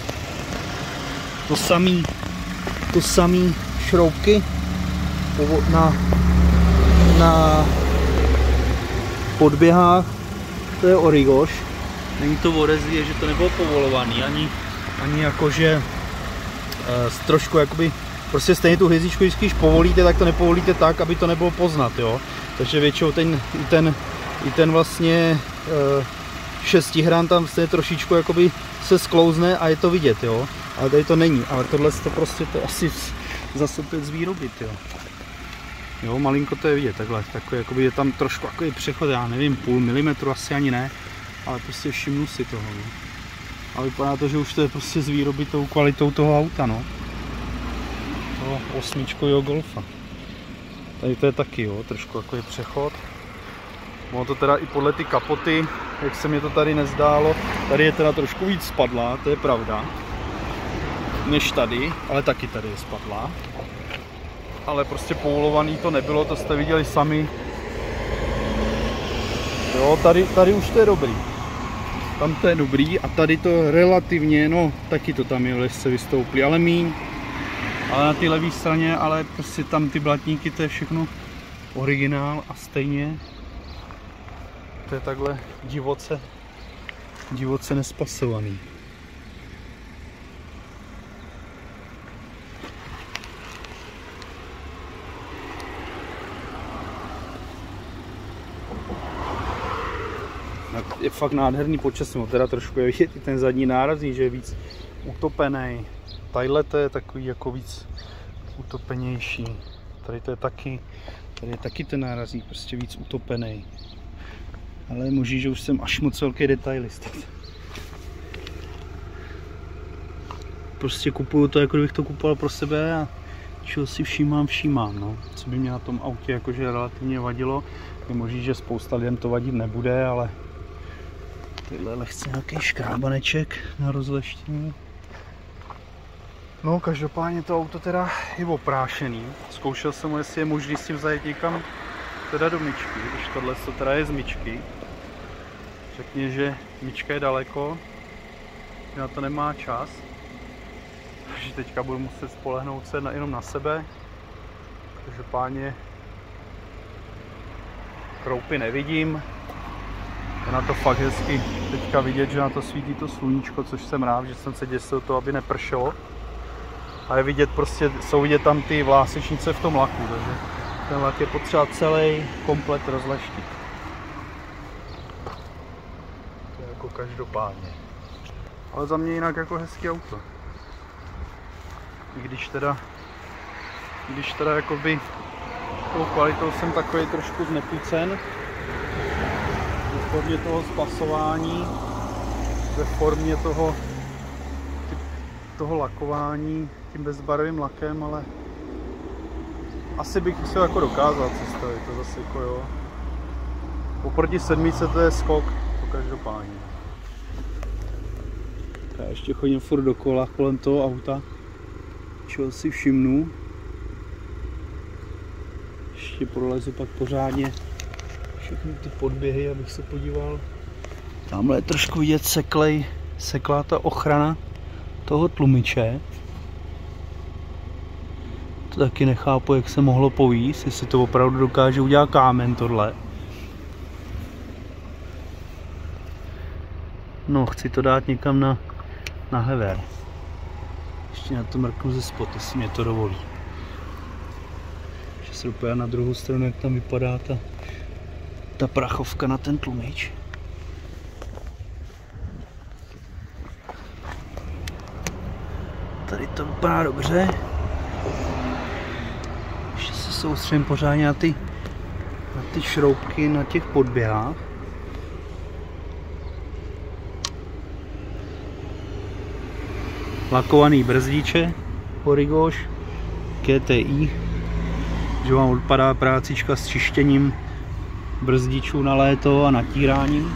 To samý, to samý šroubky na, na podběhách, to je Origoš. Není to odezvě, že to nebylo povolovaný, ani, ani jakože e, trošku jakoby, prostě stejně tu hvězdičku, když povolíte, tak to nepovolíte tak, aby to nebylo poznat, jo. Takže většinou ten, i ten, i ten vlastně e, šestihran tam se trošičku jakoby se sklouzne a je to vidět, jo. Ale tady to není, ale tohle to prostě to asi zase opět z výroby, jo. Jo, malinko to je vidět, takhle, takový, jakoby je tam trošku takový přechod, já nevím, půl milimetru, asi ani ne, ale prostě všimnu si toho, no. A vypadá to, že už to je prostě z výroby tou kvalitou toho auta, no. Toho osmičkového Golfa. Tady to je taky, jo, trošku takový přechod. Ono to teda i podle ty kapoty, jak se mi to tady nezdálo, tady je teda trošku víc spadlá, to je pravda, než tady, ale taky tady je spadlá. Ale prostě povolovaný to nebylo, to jste viděli sami. Jo, tady, tady už to je dobrý. Tam to je dobrý a tady to relativně, no taky to tam je lehce vystouplý, ale míň. Ale na té levé straně, ale prostě tam ty blatníky, to je všechno originál a stejně to je takhle divoce, divoce nespasovaný. Je fakt nádherný počasí, no teda trošku je vidět i ten zadní nárazník, že je víc utopený. Tadyhle to je takový jako víc utopenější. Tady to je taky, tady je taky ten nárazník prostě víc utopený. Ale je možný, že už jsem až moc velký detailista. Prostě kupuju to, jako kdybych to kupoval pro sebe a čeho si všímám, všímám. No. Co by mě na tom autě jakože relativně vadilo. Je možný, že spousta lidem to vadit nebude, ale tyhle lehce nějaký škrábaneček na rozleštění. No, každopádně to auto teda je oprášený. Zkoušel jsem ho, jestli je možný s tím zajet někam teda do myčky, když tohle to teda je z myčky. Řekně, že myčka je daleko, že na to nemá čas. Takže teďka budu muset spolehnout se na, jenom na sebe. Každopádně kroupy nevidím. Je na to fakt hezky teďka vidět, že na to svítí to sluníčko, což jsem rád, že jsem se děsil to, aby nepršelo. A je vidět prostě, jsou vidět tam ty vlásečnice v tom laku, takže ten lak je potřeba celý komplet rozleštit. To je jako každopádně. Ale za mě jinak jako hezký auto. I když teda, i když teda jakoby tou kvalitou jsem takový trošku znechucen. Ve formě toho spasování, ve formě toho, toho lakování tím bezbarvým lakem, ale asi bych si jako dokázal představit, to zase jako jo. Oproti sedmice to je skok, to každopádně. Já ještě chodím furt dokola kolem toho auta, čeho si všimnu. Ještě prolezu pak pořádně všechny ty podběhy, abych se podíval. Tamhle je trošku vidět seklej, seklá ta ochrana toho tlumiče. To taky nechápu, jak se mohlo povíst, jestli to opravdu dokáže udělat kámen tohle. No, chci to dát někam na, na hever. Ještě na to mrknu ze spodu, jestli mě to dovolí. Ještě se dopojím na druhou stranu, jak tam vypadá ta, ta prachovka na ten tlumič. Tady to vypadá dobře. Ještě se soustředím pořádně na ty, na ty šroubky na těch podběhách. Lakovaný brzdíče, Origoš, G T I, že vám odpadá prácička s čištěním brzdičů na léto a natíráním.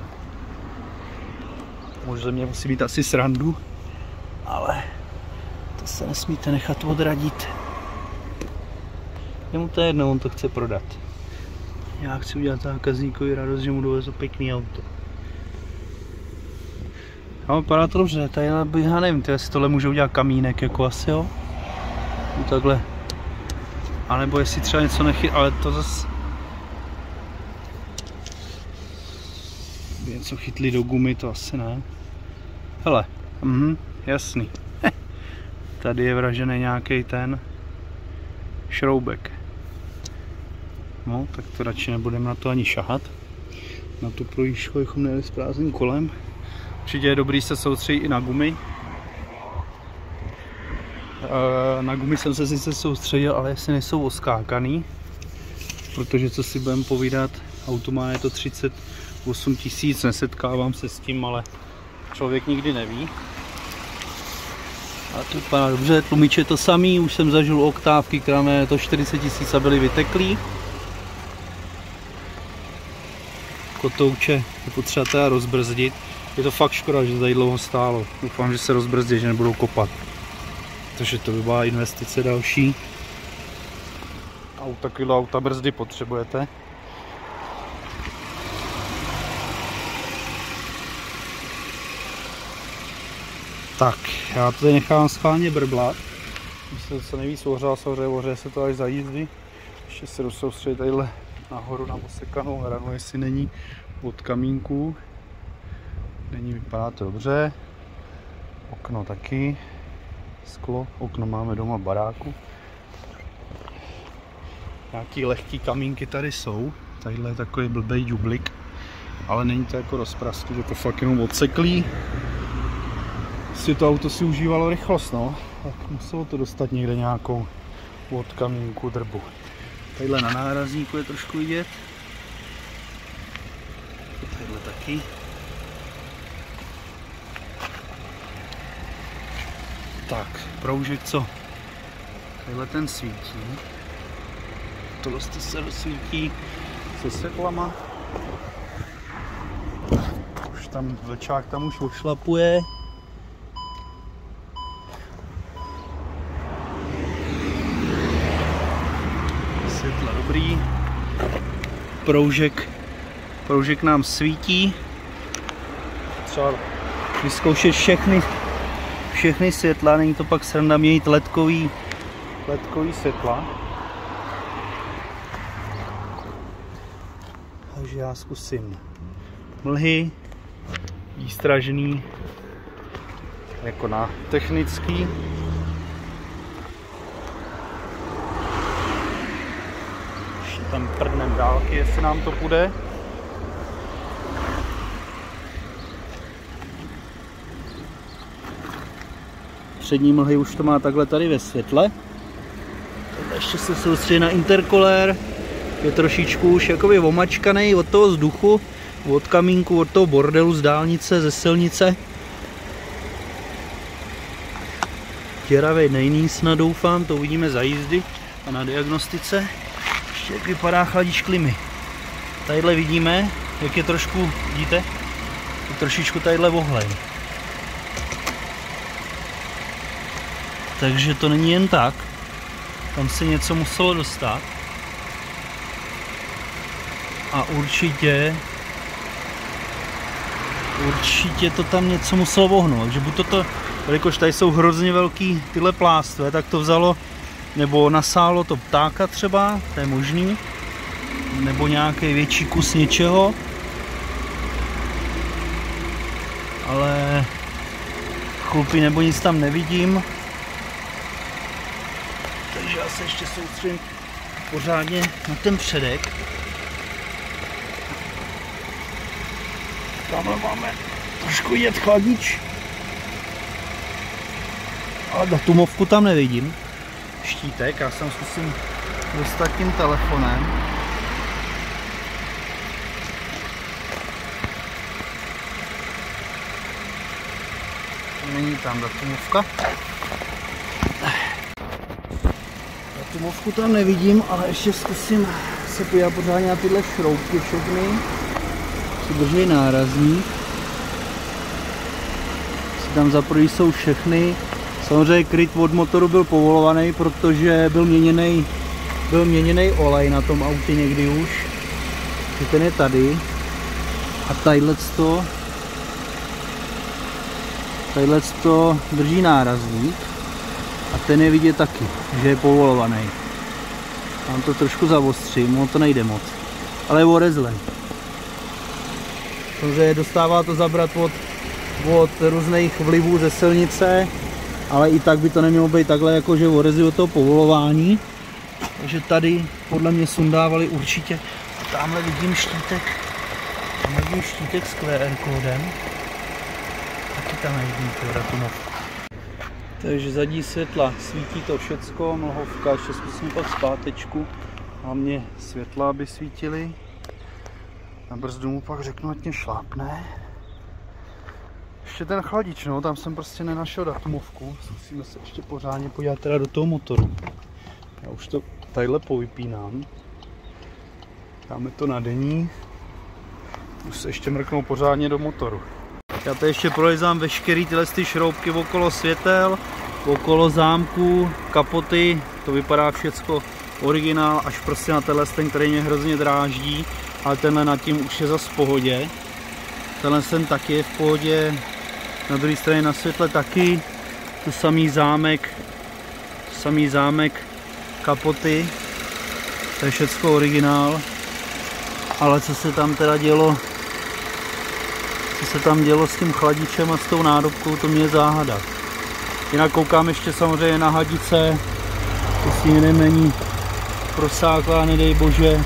Možná mě musí být asi srandu, ale to se nesmíte nechat odradit. Jemu to je jedno, on to chce prodat. Já chci udělat zákazníkovi radost, že mu dovezu pěkný auto. No, vypadá to dobře, tady já nevím, jestli tohle může udělat kamínek, jako asi jo. No, takhle. A nebo jestli třeba něco nechyt, ale to zase... Něco chytli do gumy, to asi ne. Hele, mhm, jasný. Tady je vražený nějaký ten šroubek. No, tak to radši nebudeme na to ani šahat. Na tu projížďku, bychom nejeli s prázdným kolem. Určitě je dobrý se soustředit i na gumy. Na gumy jsem se sice soustředil, ale jestli nejsou oskákaný. Protože co si budeme povídat, auto má je to třicet osm tisíc, nesetkávám se s tím, ale člověk nikdy neví. A to vypadá dobře, tlumič je to samý, už jsem zažil oktávky, která má to čtyřicet tisíc a byly vyteklý. Kotouče je potřeba teda rozbrzdit. Je to fakt škoda, že tady dlouho stálo. Doufám, že se rozbrzdí, že nebudou kopat. Protože to by byla investice další. Auta, kilo auta brzdy potřebujete. Tak, já to tady nechám schválně brblat. Myslím, že se nejvíc ohřál, samozřejmě ohřeje se to až za jízdy. Ještě se dosoustředit tadyhle nahoru na osekanou hranu, jestli není od kamínků. Není, vypadá to dobře. Okno taky. Sklo, okno máme doma v baráku. Nějaký lehký kamínky tady jsou. Tadyhle je takový blbej dublik. Ale není to jako rozprasky, že to fakt jenom odseklý. Si to auto si užívalo rychlost, no. Tak muselo to dostat někde nějakou od kamínku drbu. Tadyhle na nárazníku je trošku vidět. Tadyhle taky. Tak, proužek co? Tadyhle ten svítí. Tohle se rozsvítí se světlama. Už tam vlčák tam už ošlapuje. Světla dobrý. Proužek, proužek nám svítí. Třeba vyzkoušet všechny, všechny světla, není to pak sranda měnit ledkový, ledkový světla. Takže já zkusím mlhy, výstražný, jako na technický. Ještě tam prdnem dálky, jestli nám to půjde. Přední mlhy už to má takhle tady ve světle. Tady ještě se soustředí na interkolér. Je trošičku už jakoby omačkaný od toho vzduchu, od kamínku, od toho bordelu z dálnice, ze silnice. Děravej není snad, doufám, to uvidíme za jízdy a na diagnostice. Ještě jak vypadá chladič klimy. Tadyhle vidíme, jak je trošku, vidíte, je trošičku tadyhle ohlej. Takže to není jen tak, tam se něco muselo dostat. A určitě, určitě to tam něco muselo vohnout, takže buď toto, jelikož tady jsou hrozně velký tyhle plástve, tak to vzalo, nebo nasálo to ptáka třeba, to je možný, nebo nějaký větší kus něčeho, ale chlupy nebo nic tam nevidím, takže já se ještě soustředím pořádně na ten předek. Tamhle máme trošku jet chladič. Ale datumovku tam nevidím. Štítek, já sem zkusím dostat tím telefonem. Není tam datumovka. Datumovku tam nevidím, ale ještě zkusím se podívat pořádně na tyhle šroubky všechny. Drží nárazník. Tam za první jsou všechny. Samozřejmě kryt od motoru byl povolovaný, protože byl měněný, byl měněný olej na tom autě někdy už. Ten je tady. A tadyhle to, tadyhle to drží nárazník. A ten je vidět taky, že je povolovaný. Mám to trošku zaostřím, ono to nejde moc. Ale je orezlen. Protože dostává to zabrat od, od různých vlivů ze silnice, ale i tak by to nemělo být takhle, jakože orezí od toho povolování. Takže tady podle mě sundávali určitě. A tamhle vidím štítek, tam vidím štítek s Q R kódem. Taky tam nevidím tu datumovku. Takže zadní světla, svítí to všecko, mlhovka, ještě zkusím pak zpátečku. Hlavně světla, aby svítily. Na brzdu mu pak řeknu, ať mě šlápne. Ještě ten chladič, no, tam jsem prostě nenašel datumovku. Zkusíme se ještě pořádně podívat teda do toho motoru. Já už to tadyhle povypínám. Dáme to na denní. Už se ještě mrknou pořádně do motoru. Já tady ještě prolezám veškerý tyhle ty šroubky okolo světel, okolo zámku, kapoty. To vypadá všecko originál, až prostě na tenhle ten, který mě hrozně dráždí. Ale tenhle nad tím už je zas v pohodě. Tenhle ten taky je v pohodě. Na druhé straně na světle taky. To samý zámek. samý zámek, kapoty, to je všecko originál, ale co se tam teda dělo, co se tam dělo s tím chladičem a s tou nádobkou, to mě je záhada. Jinak koukám ještě samozřejmě na hadice, jestli jeden není prosáklá, nedej bože.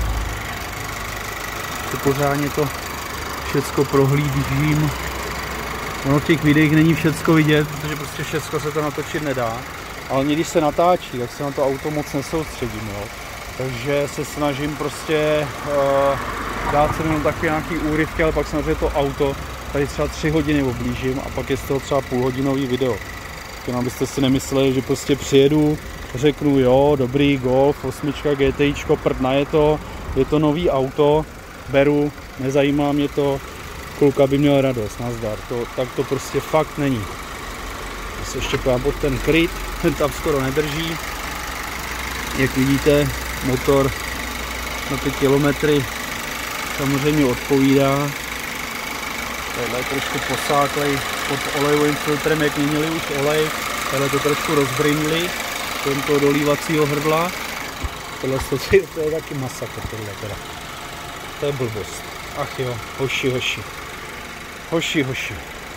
To pořádně to všecko prohlídím. Ono v těch videích není všecko vidět, protože prostě všecko se to natočit nedá. Ale když se natáčí, tak se na to auto moc nesoustředím, jo. Takže se snažím prostě uh, dát si jenom takové nějaký úryvky, ale pak samozřejmě to auto tady třeba tři hodiny oblížím a pak je z toho třeba půlhodinový video. Jenom abyste si nemysleli, že prostě přijedu, řeknu jo, dobrý Golf, osmička, GTIčko, prd na je to, je to nový auto, beru, nezajímá mě to, kluka by měl radost, nazdar, to, tak to prostě fakt není. Já se ještě pojám pod ten kryt, ten tam skoro nedrží. Jak vidíte, motor na ty kilometry samozřejmě odpovídá. Tohle je trošku posáklej pod olejovým filtrem, jak měnili už olej. Tohle to trošku rozbrindli, tento dolívacího hrdla. Tohle to je taky masakr, tohle teda. To je blbost. Ach jo, hoši, hoši. Hoši, hoši.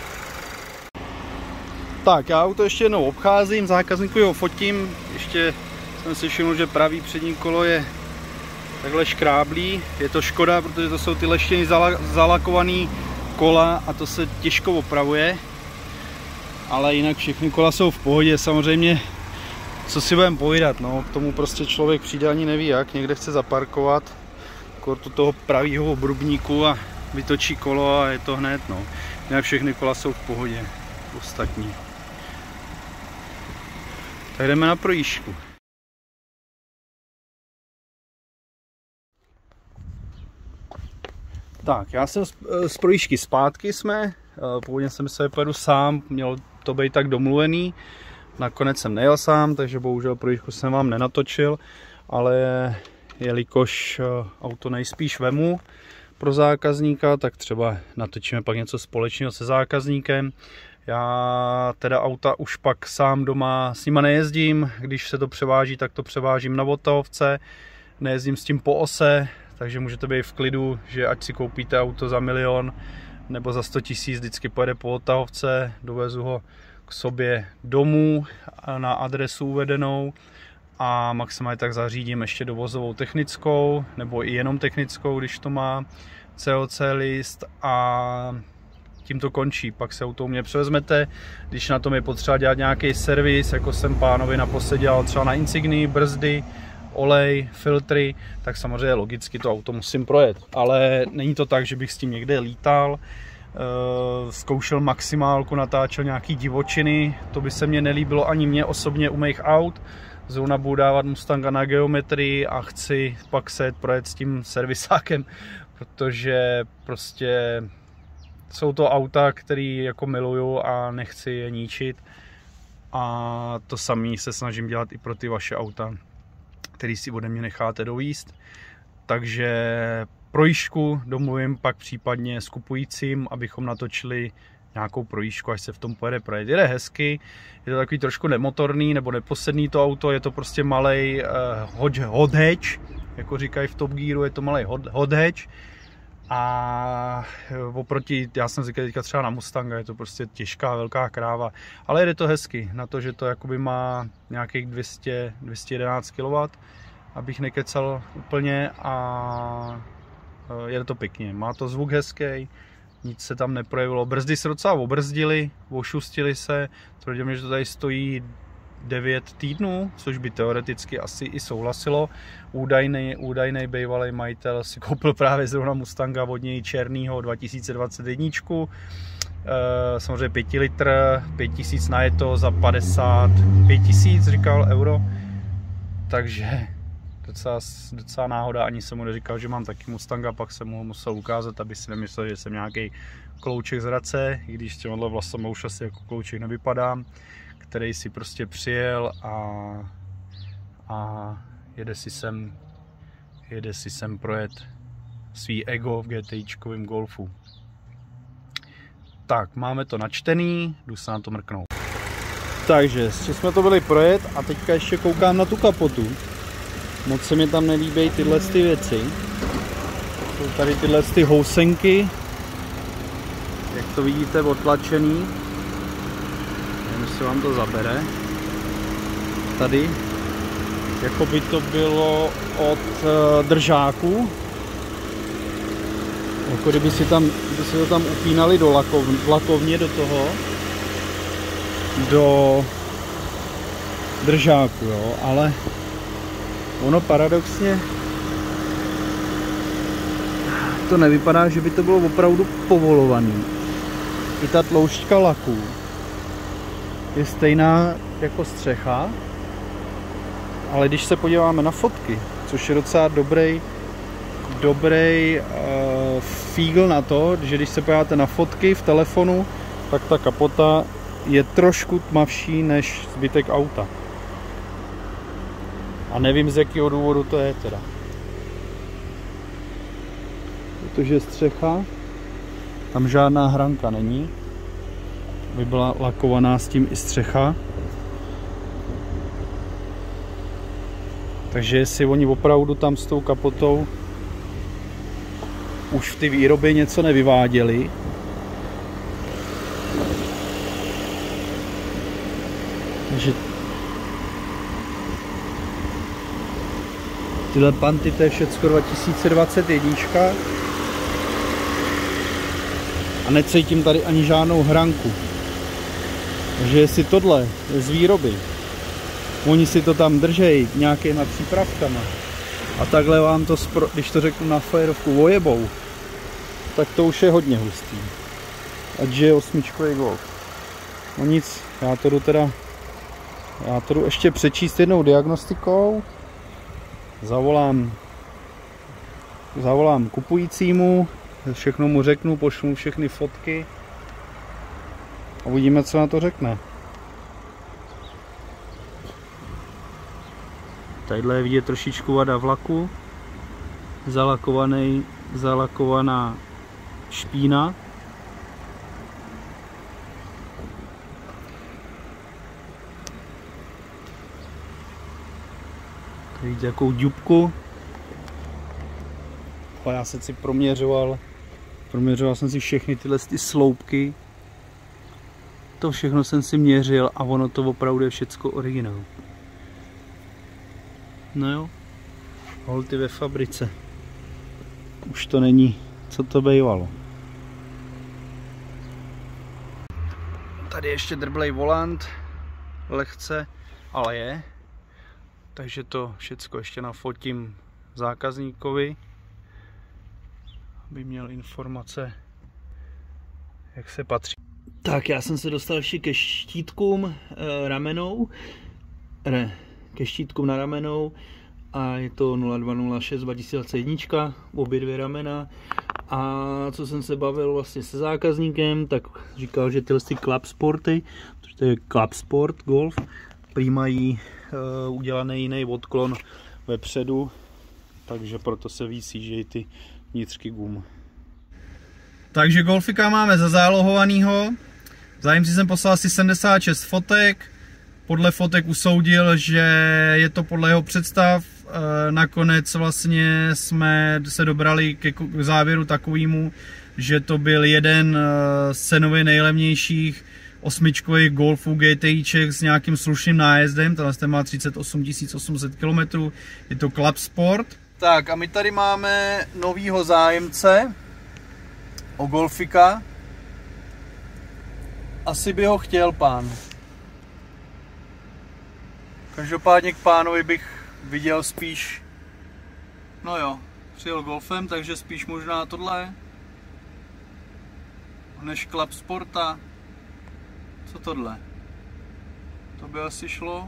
Tak, já auto ještě jednou obcházím, zákazníku ho fotím. Ještě jsem si všiml, že pravý přední kolo je takhle škráblý. Je to škoda, protože to jsou ty leštěny zalakované kola a to se těžko opravuje. Ale jinak všechny kola jsou v pohodě. Samozřejmě, co si budeme povídat, no, k tomu prostě člověk přijde ani neví jak. Někde chce zaparkovat kortu toho pravýho obrubníku a vytočí kolo a je to hned, no. Jinak všechny kola jsou v pohodě. Ostatní. Tak jdeme na projížďku. Tak, já jsem z, z projížďky zpátky jsme, původně jsem se pojedu sám, mělo to být tak domluvený, nakonec jsem nejel sám, takže bohužel projížďku jsem vám nenatočil, ale jelikož auto nejspíš vemu pro zákazníka, tak třeba natočíme pak něco společného se zákazníkem. Já teda auta už pak sám doma s nima nejezdím, když se to převáží, tak to převážím na odtahovce, nejezdím s tím po ose, takže můžete být v klidu, že ať si koupíte auto za milion nebo za sto tisíc, vždycky pojede po odtahovce, dovezu ho k sobě domů na adresu uvedenou a maximálně tak zařídím ještě dovozovou technickou nebo i jenom technickou, když to má C O C list a tím to končí. Pak se auto u mě převezmete, když na tom je potřeba dělat nějaký servis, jako jsem pánovi naposled dělal třeba na Insignii, brzdy, olej, filtry, tak samozřejmě logicky to auto musím projet. Ale není to tak, že bych s tím někde lítal, zkoušel maximálku, natáčel nějaký divočiny, to by se mně nelíbilo ani mě osobně u mých aut. Zrovna budu dávat Mustanga na geometrii a chci pak se projet s tím servisákem, protože prostě jsou to auta, které jako miluju a nechci je ničit. A to samé se snažím dělat i pro ty vaše auta, který si ode mě necháte dovízt. Takže projížďku domluvím pak případně s kupujícím, abychom natočili nějakou projížďku, až se v tom pojede projet. Jede hezky, je to takový trošku nemotorný nebo neposedný to auto, je to prostě malej uh, hot hatch, jako říkají v Top Gearu, je to malej hot, hot hatch. A oproti, já jsem říkal teďka třeba na Mustanga, je to prostě těžká, velká kráva, ale jede to hezky, na to, že to jakoby má nějakých dvě stě, dvě stě jedenáct kilowattů, abych nekecal úplně a jede to pěkně. Má to zvuk hezký, nic se tam neprojevilo, brzdy se docela obrzdily, ošustily se, tvrdím mi, že to tady stojí devět týdnů, což by teoreticky asi i souhlasilo. Údajný, údajný bývalý majitel si koupil právě zrovna Mustanga od něj černýho dva tisíce dvacet jedna. E, samozřejmě pět litr, pět tisíc na je to za padesát pět tisíc, říkal euro. Takže docela, docela náhoda, ani jsem mu neříkal, že mám taky Mustanga, pak jsem mu ho musel ukázat, aby si nemyslel, že jsem nějaký klouček z Hradce, i když s těmhle vlasama už asi jako klouček nevypadám, který si prostě přijel a, a jede si sem, jede si sem projet svý ego v GTIčkovém Golfu. Tak, máme to načtený, jdu se na to mrknout. Takže ještě jsme to byli projet a teďka ještě koukám na tu kapotu. Moc se mi tam nelíbí tyhle ty věci. Jsou tady tyhle ty housenky. Jak to vidíte, otlačený. Nevím, jestli vám to zabere. Tady. Jako by to bylo od uh, držáku. Jako kdyby si, tam, kdyby si to tam upínali do lakov, lakovně do toho. Do držáku, jo, ale ono paradoxně to nevypadá, že by to bylo opravdu povolovaný. I ta tloušťka laku je stejná jako střecha, ale když se podíváme na fotky, což je docela dobrý, dobrý uh, fígl na to, že když se podíváte na fotky v telefonu, tak ta kapota je trošku tmavší než zbytek auta. A nevím, z jakého důvodu to je teda. Protože střecha, tam žádná hranka není. By byla lakovaná s tím i střecha. Takže jestli oni opravdu tam s tou kapotou už v té výrobě něco nevyváděli, takže tyhle panty, to je všecko dva tisíce dvacet jedna a necítím tady ani žádnou hranku. Takže jestli tohle je z výroby, oni si to tam držejí nějakýma přípravkama a takhle vám to, když to řeknu na férovku, ojebou, tak to už je hodně hustý. Ať je osmičkový Golf. No nic, já to jdu teda Já to jdu ještě přečíst jednou diagnostikou. Zavolám, zavolám kupujícímu, všechno mu řeknu, pošlu mu všechny fotky a uvidíme, co na to řekne. Tadyhle je vidět trošičku vada vlaku, zalakovaný, zalakovaná špína. Vidíte, jakou ďubku. A já jsem si proměřoval, proměřoval jsem si všechny tyhle ty sloupky. To všechno jsem si měřil a ono to opravdu je všecko originál. No jo, holty ve fabrice. Už to není, co to bývalo. Tady ještě drblej volant, lehce, ale je. Takže to všecko ještě nafotím zákazníkovi, aby měl informace, jak se patří. Tak, já jsem se dostal ještě ke štítkům e, ramenou, ne, ke štítkům na ramenou a je to nula dva nula šest dva tisíce dvacet jedna, obě dvě ramena. A co jsem se bavil vlastně se zákazníkem, tak říkal, že tyhle ty Club Sporty, protože to je Club Sport Golf, prý mají uh, udělaný jiný odklon vepředu, takže proto se vysížejí ty vnitřky gum. Takže Golfika máme zazálohovanýho. Zájemci jsem poslal asi sedmdesát šest fotek. Podle fotek usoudil, že je to podle jeho představ. Nakonec vlastně jsme se dobrali ke závěru takovému, že to byl jeden z cenově nejlevnějších osmičkových Golfů GTIček s nějakým slušným nájezdem. Tenhle má třicet osm tisíc osm set kilometrů. Je to Club Sport. Tak a my tady máme novýho zájemce o Golfika. Asi by ho chtěl pán. Každopádně k pánovi bych viděl spíš, no jo, přijel Golfem, takže spíš možná tohle, než Club Sporta. Co tohle? To by asi šlo.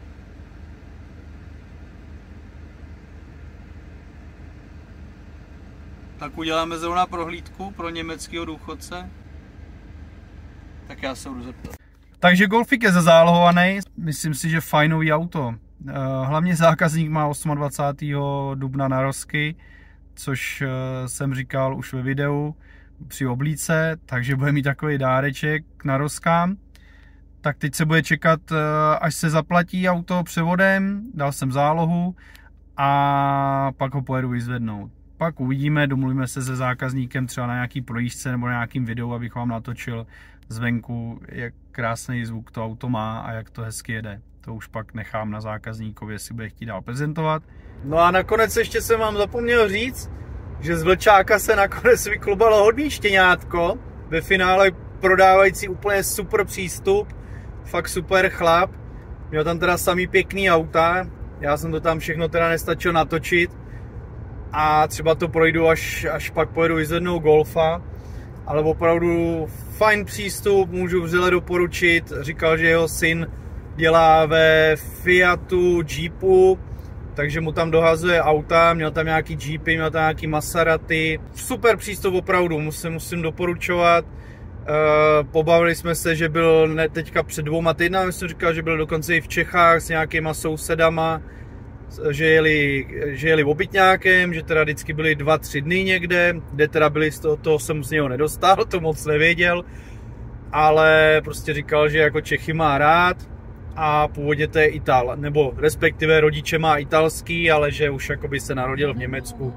Tak uděláme zrovna prohlídku pro německého důchodce. Tak já se budu zeptat. Takže Golfik je zazálohovaný, myslím si, že fajnový auto. Hlavně zákazník má dvacátého osmého dubna narozky, což jsem říkal už ve videu při oblíce, takže bude mít takový dáreček k narozkám. tak teď se bude čekat, až se zaplatí auto převodem, dal jsem zálohu a pak ho pojedu vyzvednout. Pak uvidíme, domluvíme se se zákazníkem třeba na nějaký projížďce nebo na nějakým videu, abych vám natočil zvenku, jak krásný zvuk to auto má a jak to hezky jede. To už pak nechám na zákazníkovi, jestli bude chtít dál prezentovat. No a nakonec ještě jsem vám zapomněl říct, že z vlčáka se nakonec vyklubalo hodný štěňátko. Ve finále prodávající úplně super přístup, fakt super chlap. Měl tam teda samý pěkný auta, já jsem to tam všechno teda nestačil natočit. A třeba to projdu, až, až pak pojedu vyzvednout Golfa. Ale opravdu fajn přístup, můžu vřele doporučit. Říkal, že jeho syn dělá ve Fiatu, Jeepu, takže mu tam dohazuje auta, měl tam nějaký Jeepy, měl tam nějaký Maserati. Super přístup opravdu, musím, musím doporučovat. E, pobavili jsme se, že byl ne, teďka před dvouma týdny, jsem říkal, že byl dokonce i v Čechách s nějakýma sousedama, že jeli, že jeli obytňákem, že teda vždycky byli dva, tři dny někde, kde teda byli, z toho, toho jsem z něho nedostal, to moc nevěděl, ale prostě říkal, že jako Čechy má rád a původně to je Ital, nebo respektive rodiče má italský, ale že už jakoby se narodil v Německu.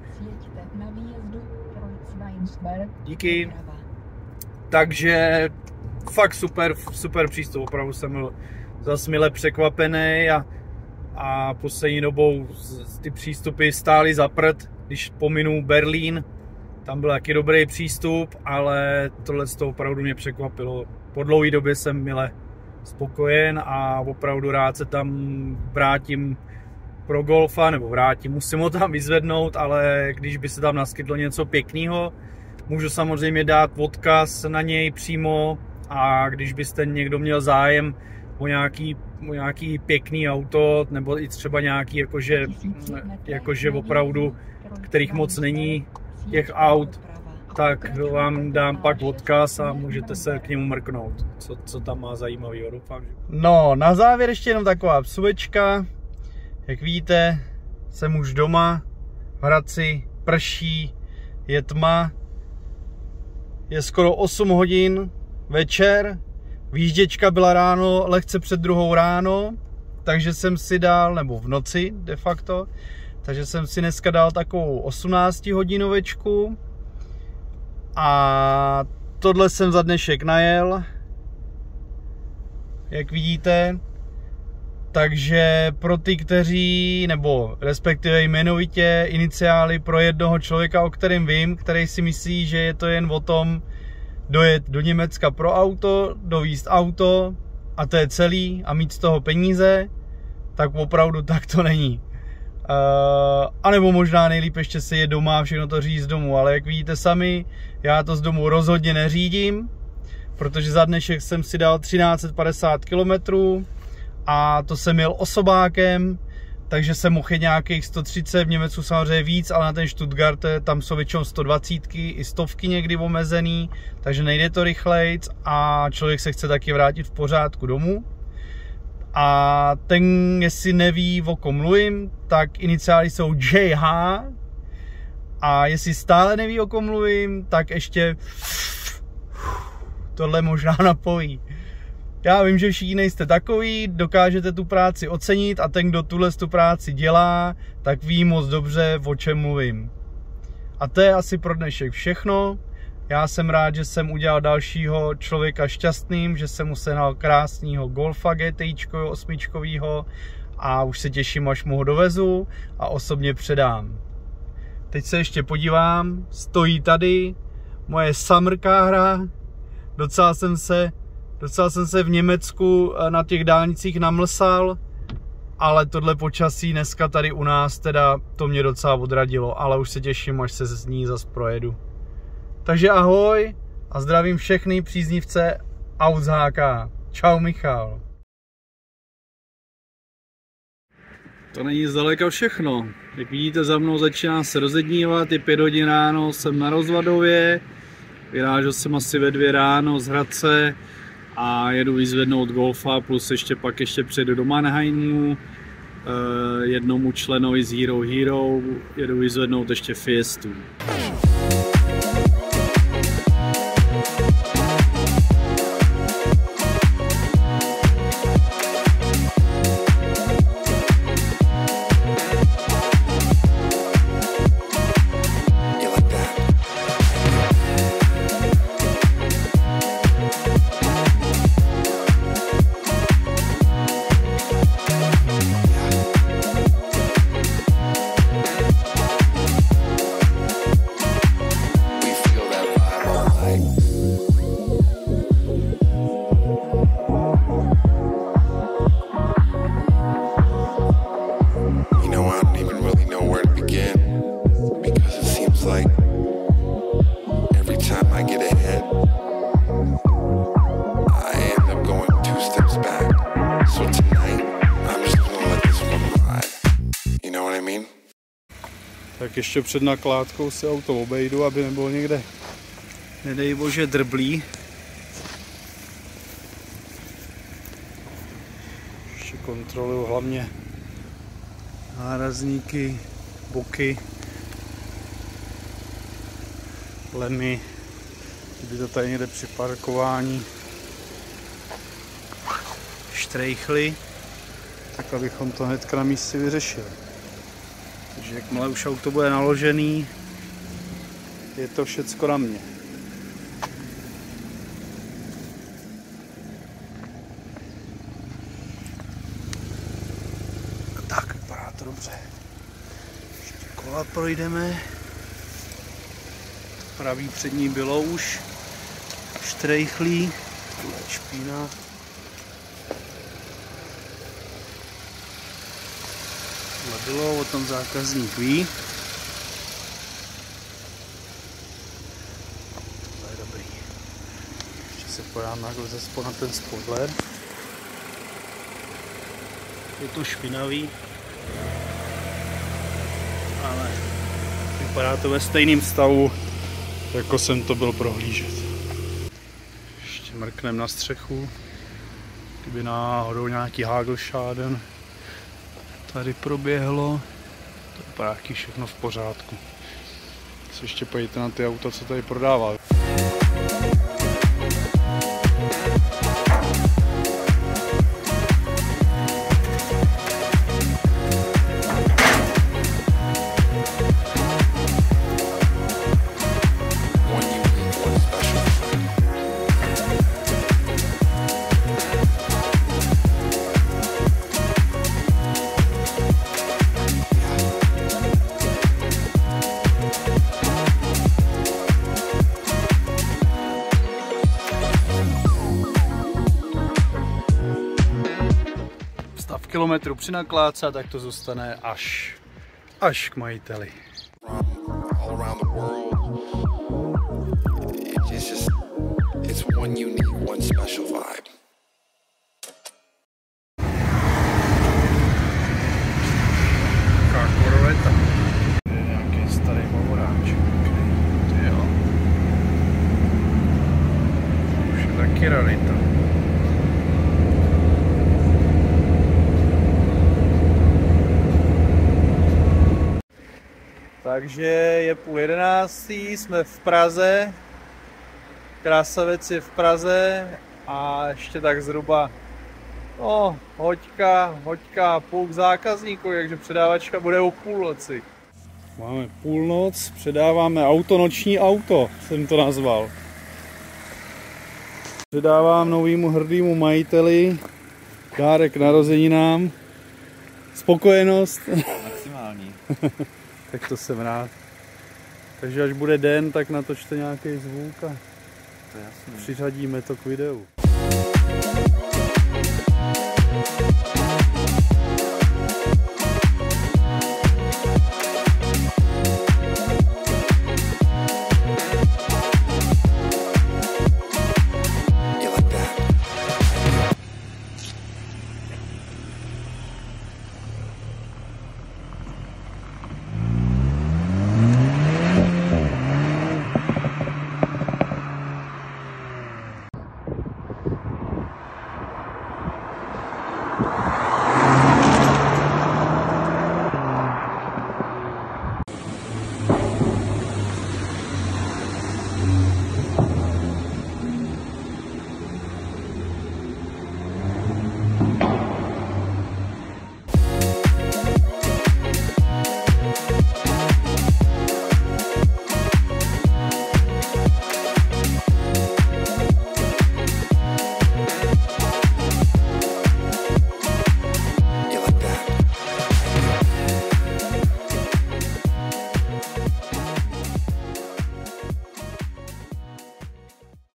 Díky. Takže fakt super, super přístup, opravdu jsem byl zase mile překvapený a A poslední dobou ty přístupy stály za prd, když pominu Berlín, tam byl taky dobrý přístup, ale tohle z toho opravdu mě překvapilo. Po dlouhé době jsem mile spokojen a opravdu rád se tam vrátím pro Golfa, nebo vrátím, musím ho tam vyzvednout, ale když by se tam naskytlo něco pěkného, můžu samozřejmě dát odkaz na něj přímo a když byste někdo měl zájem o nějaký, o nějaký pěkný auto, nebo i třeba nějaký jakože, jakože opravdu, kterých moc není těch aut, tak vám dám pak odkaz a můžete se k němu mrknout, co, co tam má zajímavého, doufám. No, na závěr ještě jenom taková psuvečka. Jak vidíte, jsem už doma v Hradci, prší, je tma, je skoro osm hodin večer. Výjížděčka byla ráno, lehce před druhou ráno, takže jsem si dal, nebo v noci de facto, takže jsem si dneska dal takovou osmnáctihodinovečku a tohle jsem za dnešek najel, jak vidíte, takže pro ty, kteří, nebo respektive jmenovitě iniciály pro jednoho člověka, o kterém vím, který si myslí, že je to jen o tom, dojet do Německa pro auto, dovízt auto a to je celý a mít z toho peníze, tak opravdu tak to není. Uh, a nebo možná nejlíp ještě si je doma a všechno to řídit z domu, ale jak vidíte sami, já to z domu rozhodně neřídím, protože za dnešek jsem si dal třináct set padesát kilometrů a to jsem jel osobákem, takže jsem mohl nějakých sto třicet, v Německu samozřejmě víc, ale na ten Stuttgart tam jsou většinou sto dvacet i stovky někdy omezený, takže nejde to rychlejc a člověk se chce taky vrátit v pořádku domů. A ten, jestli neví, o kom mluvím, tak iniciály jsou J H a jestli stále neví, o kom mluvím, tak ještě tohle možná napojí. Já vím, že všichni nejste takový, dokážete tu práci ocenit a ten, kdo tuhle tu práci dělá, tak ví moc dobře, o čem mluvím. A to je asi pro dnešek všechno. Já jsem rád, že jsem udělal dalšího člověka šťastným, že jsem mu sehnal krásného Golfa GTIčko osmičkovýho a už se těším, až mu ho dovezu a osobně předám. Teď se ještě podívám, stojí tady moje Summer Car, docela jsem se Docela jsem se v Německu na těch dálnicích namlsal, ale tohle počasí dneska tady u nás teda to mě docela odradilo, ale už se těším, až se z ní zas projedu. Takže ahoj a zdravím všechny příznivce aut z H K. Čau Michal. To není zdaleka všechno. Jak vidíte, za mnou začíná se rozednívat, je pět hodin ráno, jsem na Rozvadově, vyrážel jsem asi ve dvě ráno z Hradce a jedu vyzvednout Golfa, plus ještě pak ještě přijedu do Mannheimu, jednomu členovi z Hero Hero, jedu vyzvednout ještě Fiestu. Tak ještě před nakládkou si auto obejdu, aby nebylo někde, nedej bože, drblí. Ještě kontroluju hlavně nárazníky, boky, lemy, kdyby to tady někde při parkování štrejchli, tak abychom to hnedka na místě vyřešili. Takže jakmile už auto bude naložený, je to všecko na mě. Tak, vypadá to dobře. Ještě kola projdeme. Pravý přední bylo už štrejchlý, tohle je špína. Tohle bylo, o tom zákazník ví. Tohle je dobrý. Ještě se podám takhle ze spodu na ten spoiler. Je to špinavý, ale vypadá to ve stejném stavu, jako jsem to byl prohlížet. Ještě mrknem na střechu, kdyby náhodou nějaký Hagelschaden tady proběhlo. To vypadá taky všechno v pořádku. Se ještě pojďte na ty auta, co tady prodává. Kilometrů při nakládce, tak to zůstane až, až k majiteli. Taká korveta. Je nějaký starý movoráček. Jo. Už je taky rarita. Takže je půl jedenáctý, jsme v Praze, Krásavec je v Praze a ještě tak zhruba no, hoďka, hoďka a půl k zákazníku, takže předávačka bude o půlnoci. Máme půlnoc, předáváme auto, noční auto, jsem to nazval. Předávám novýmu hrdýmu majiteli dárek k narozeninám, spokojenost. Maximální. Tak to jsem rád. Takže až bude den, tak natočte nějaký zvuk a to je jasný. přiřadíme to k videu.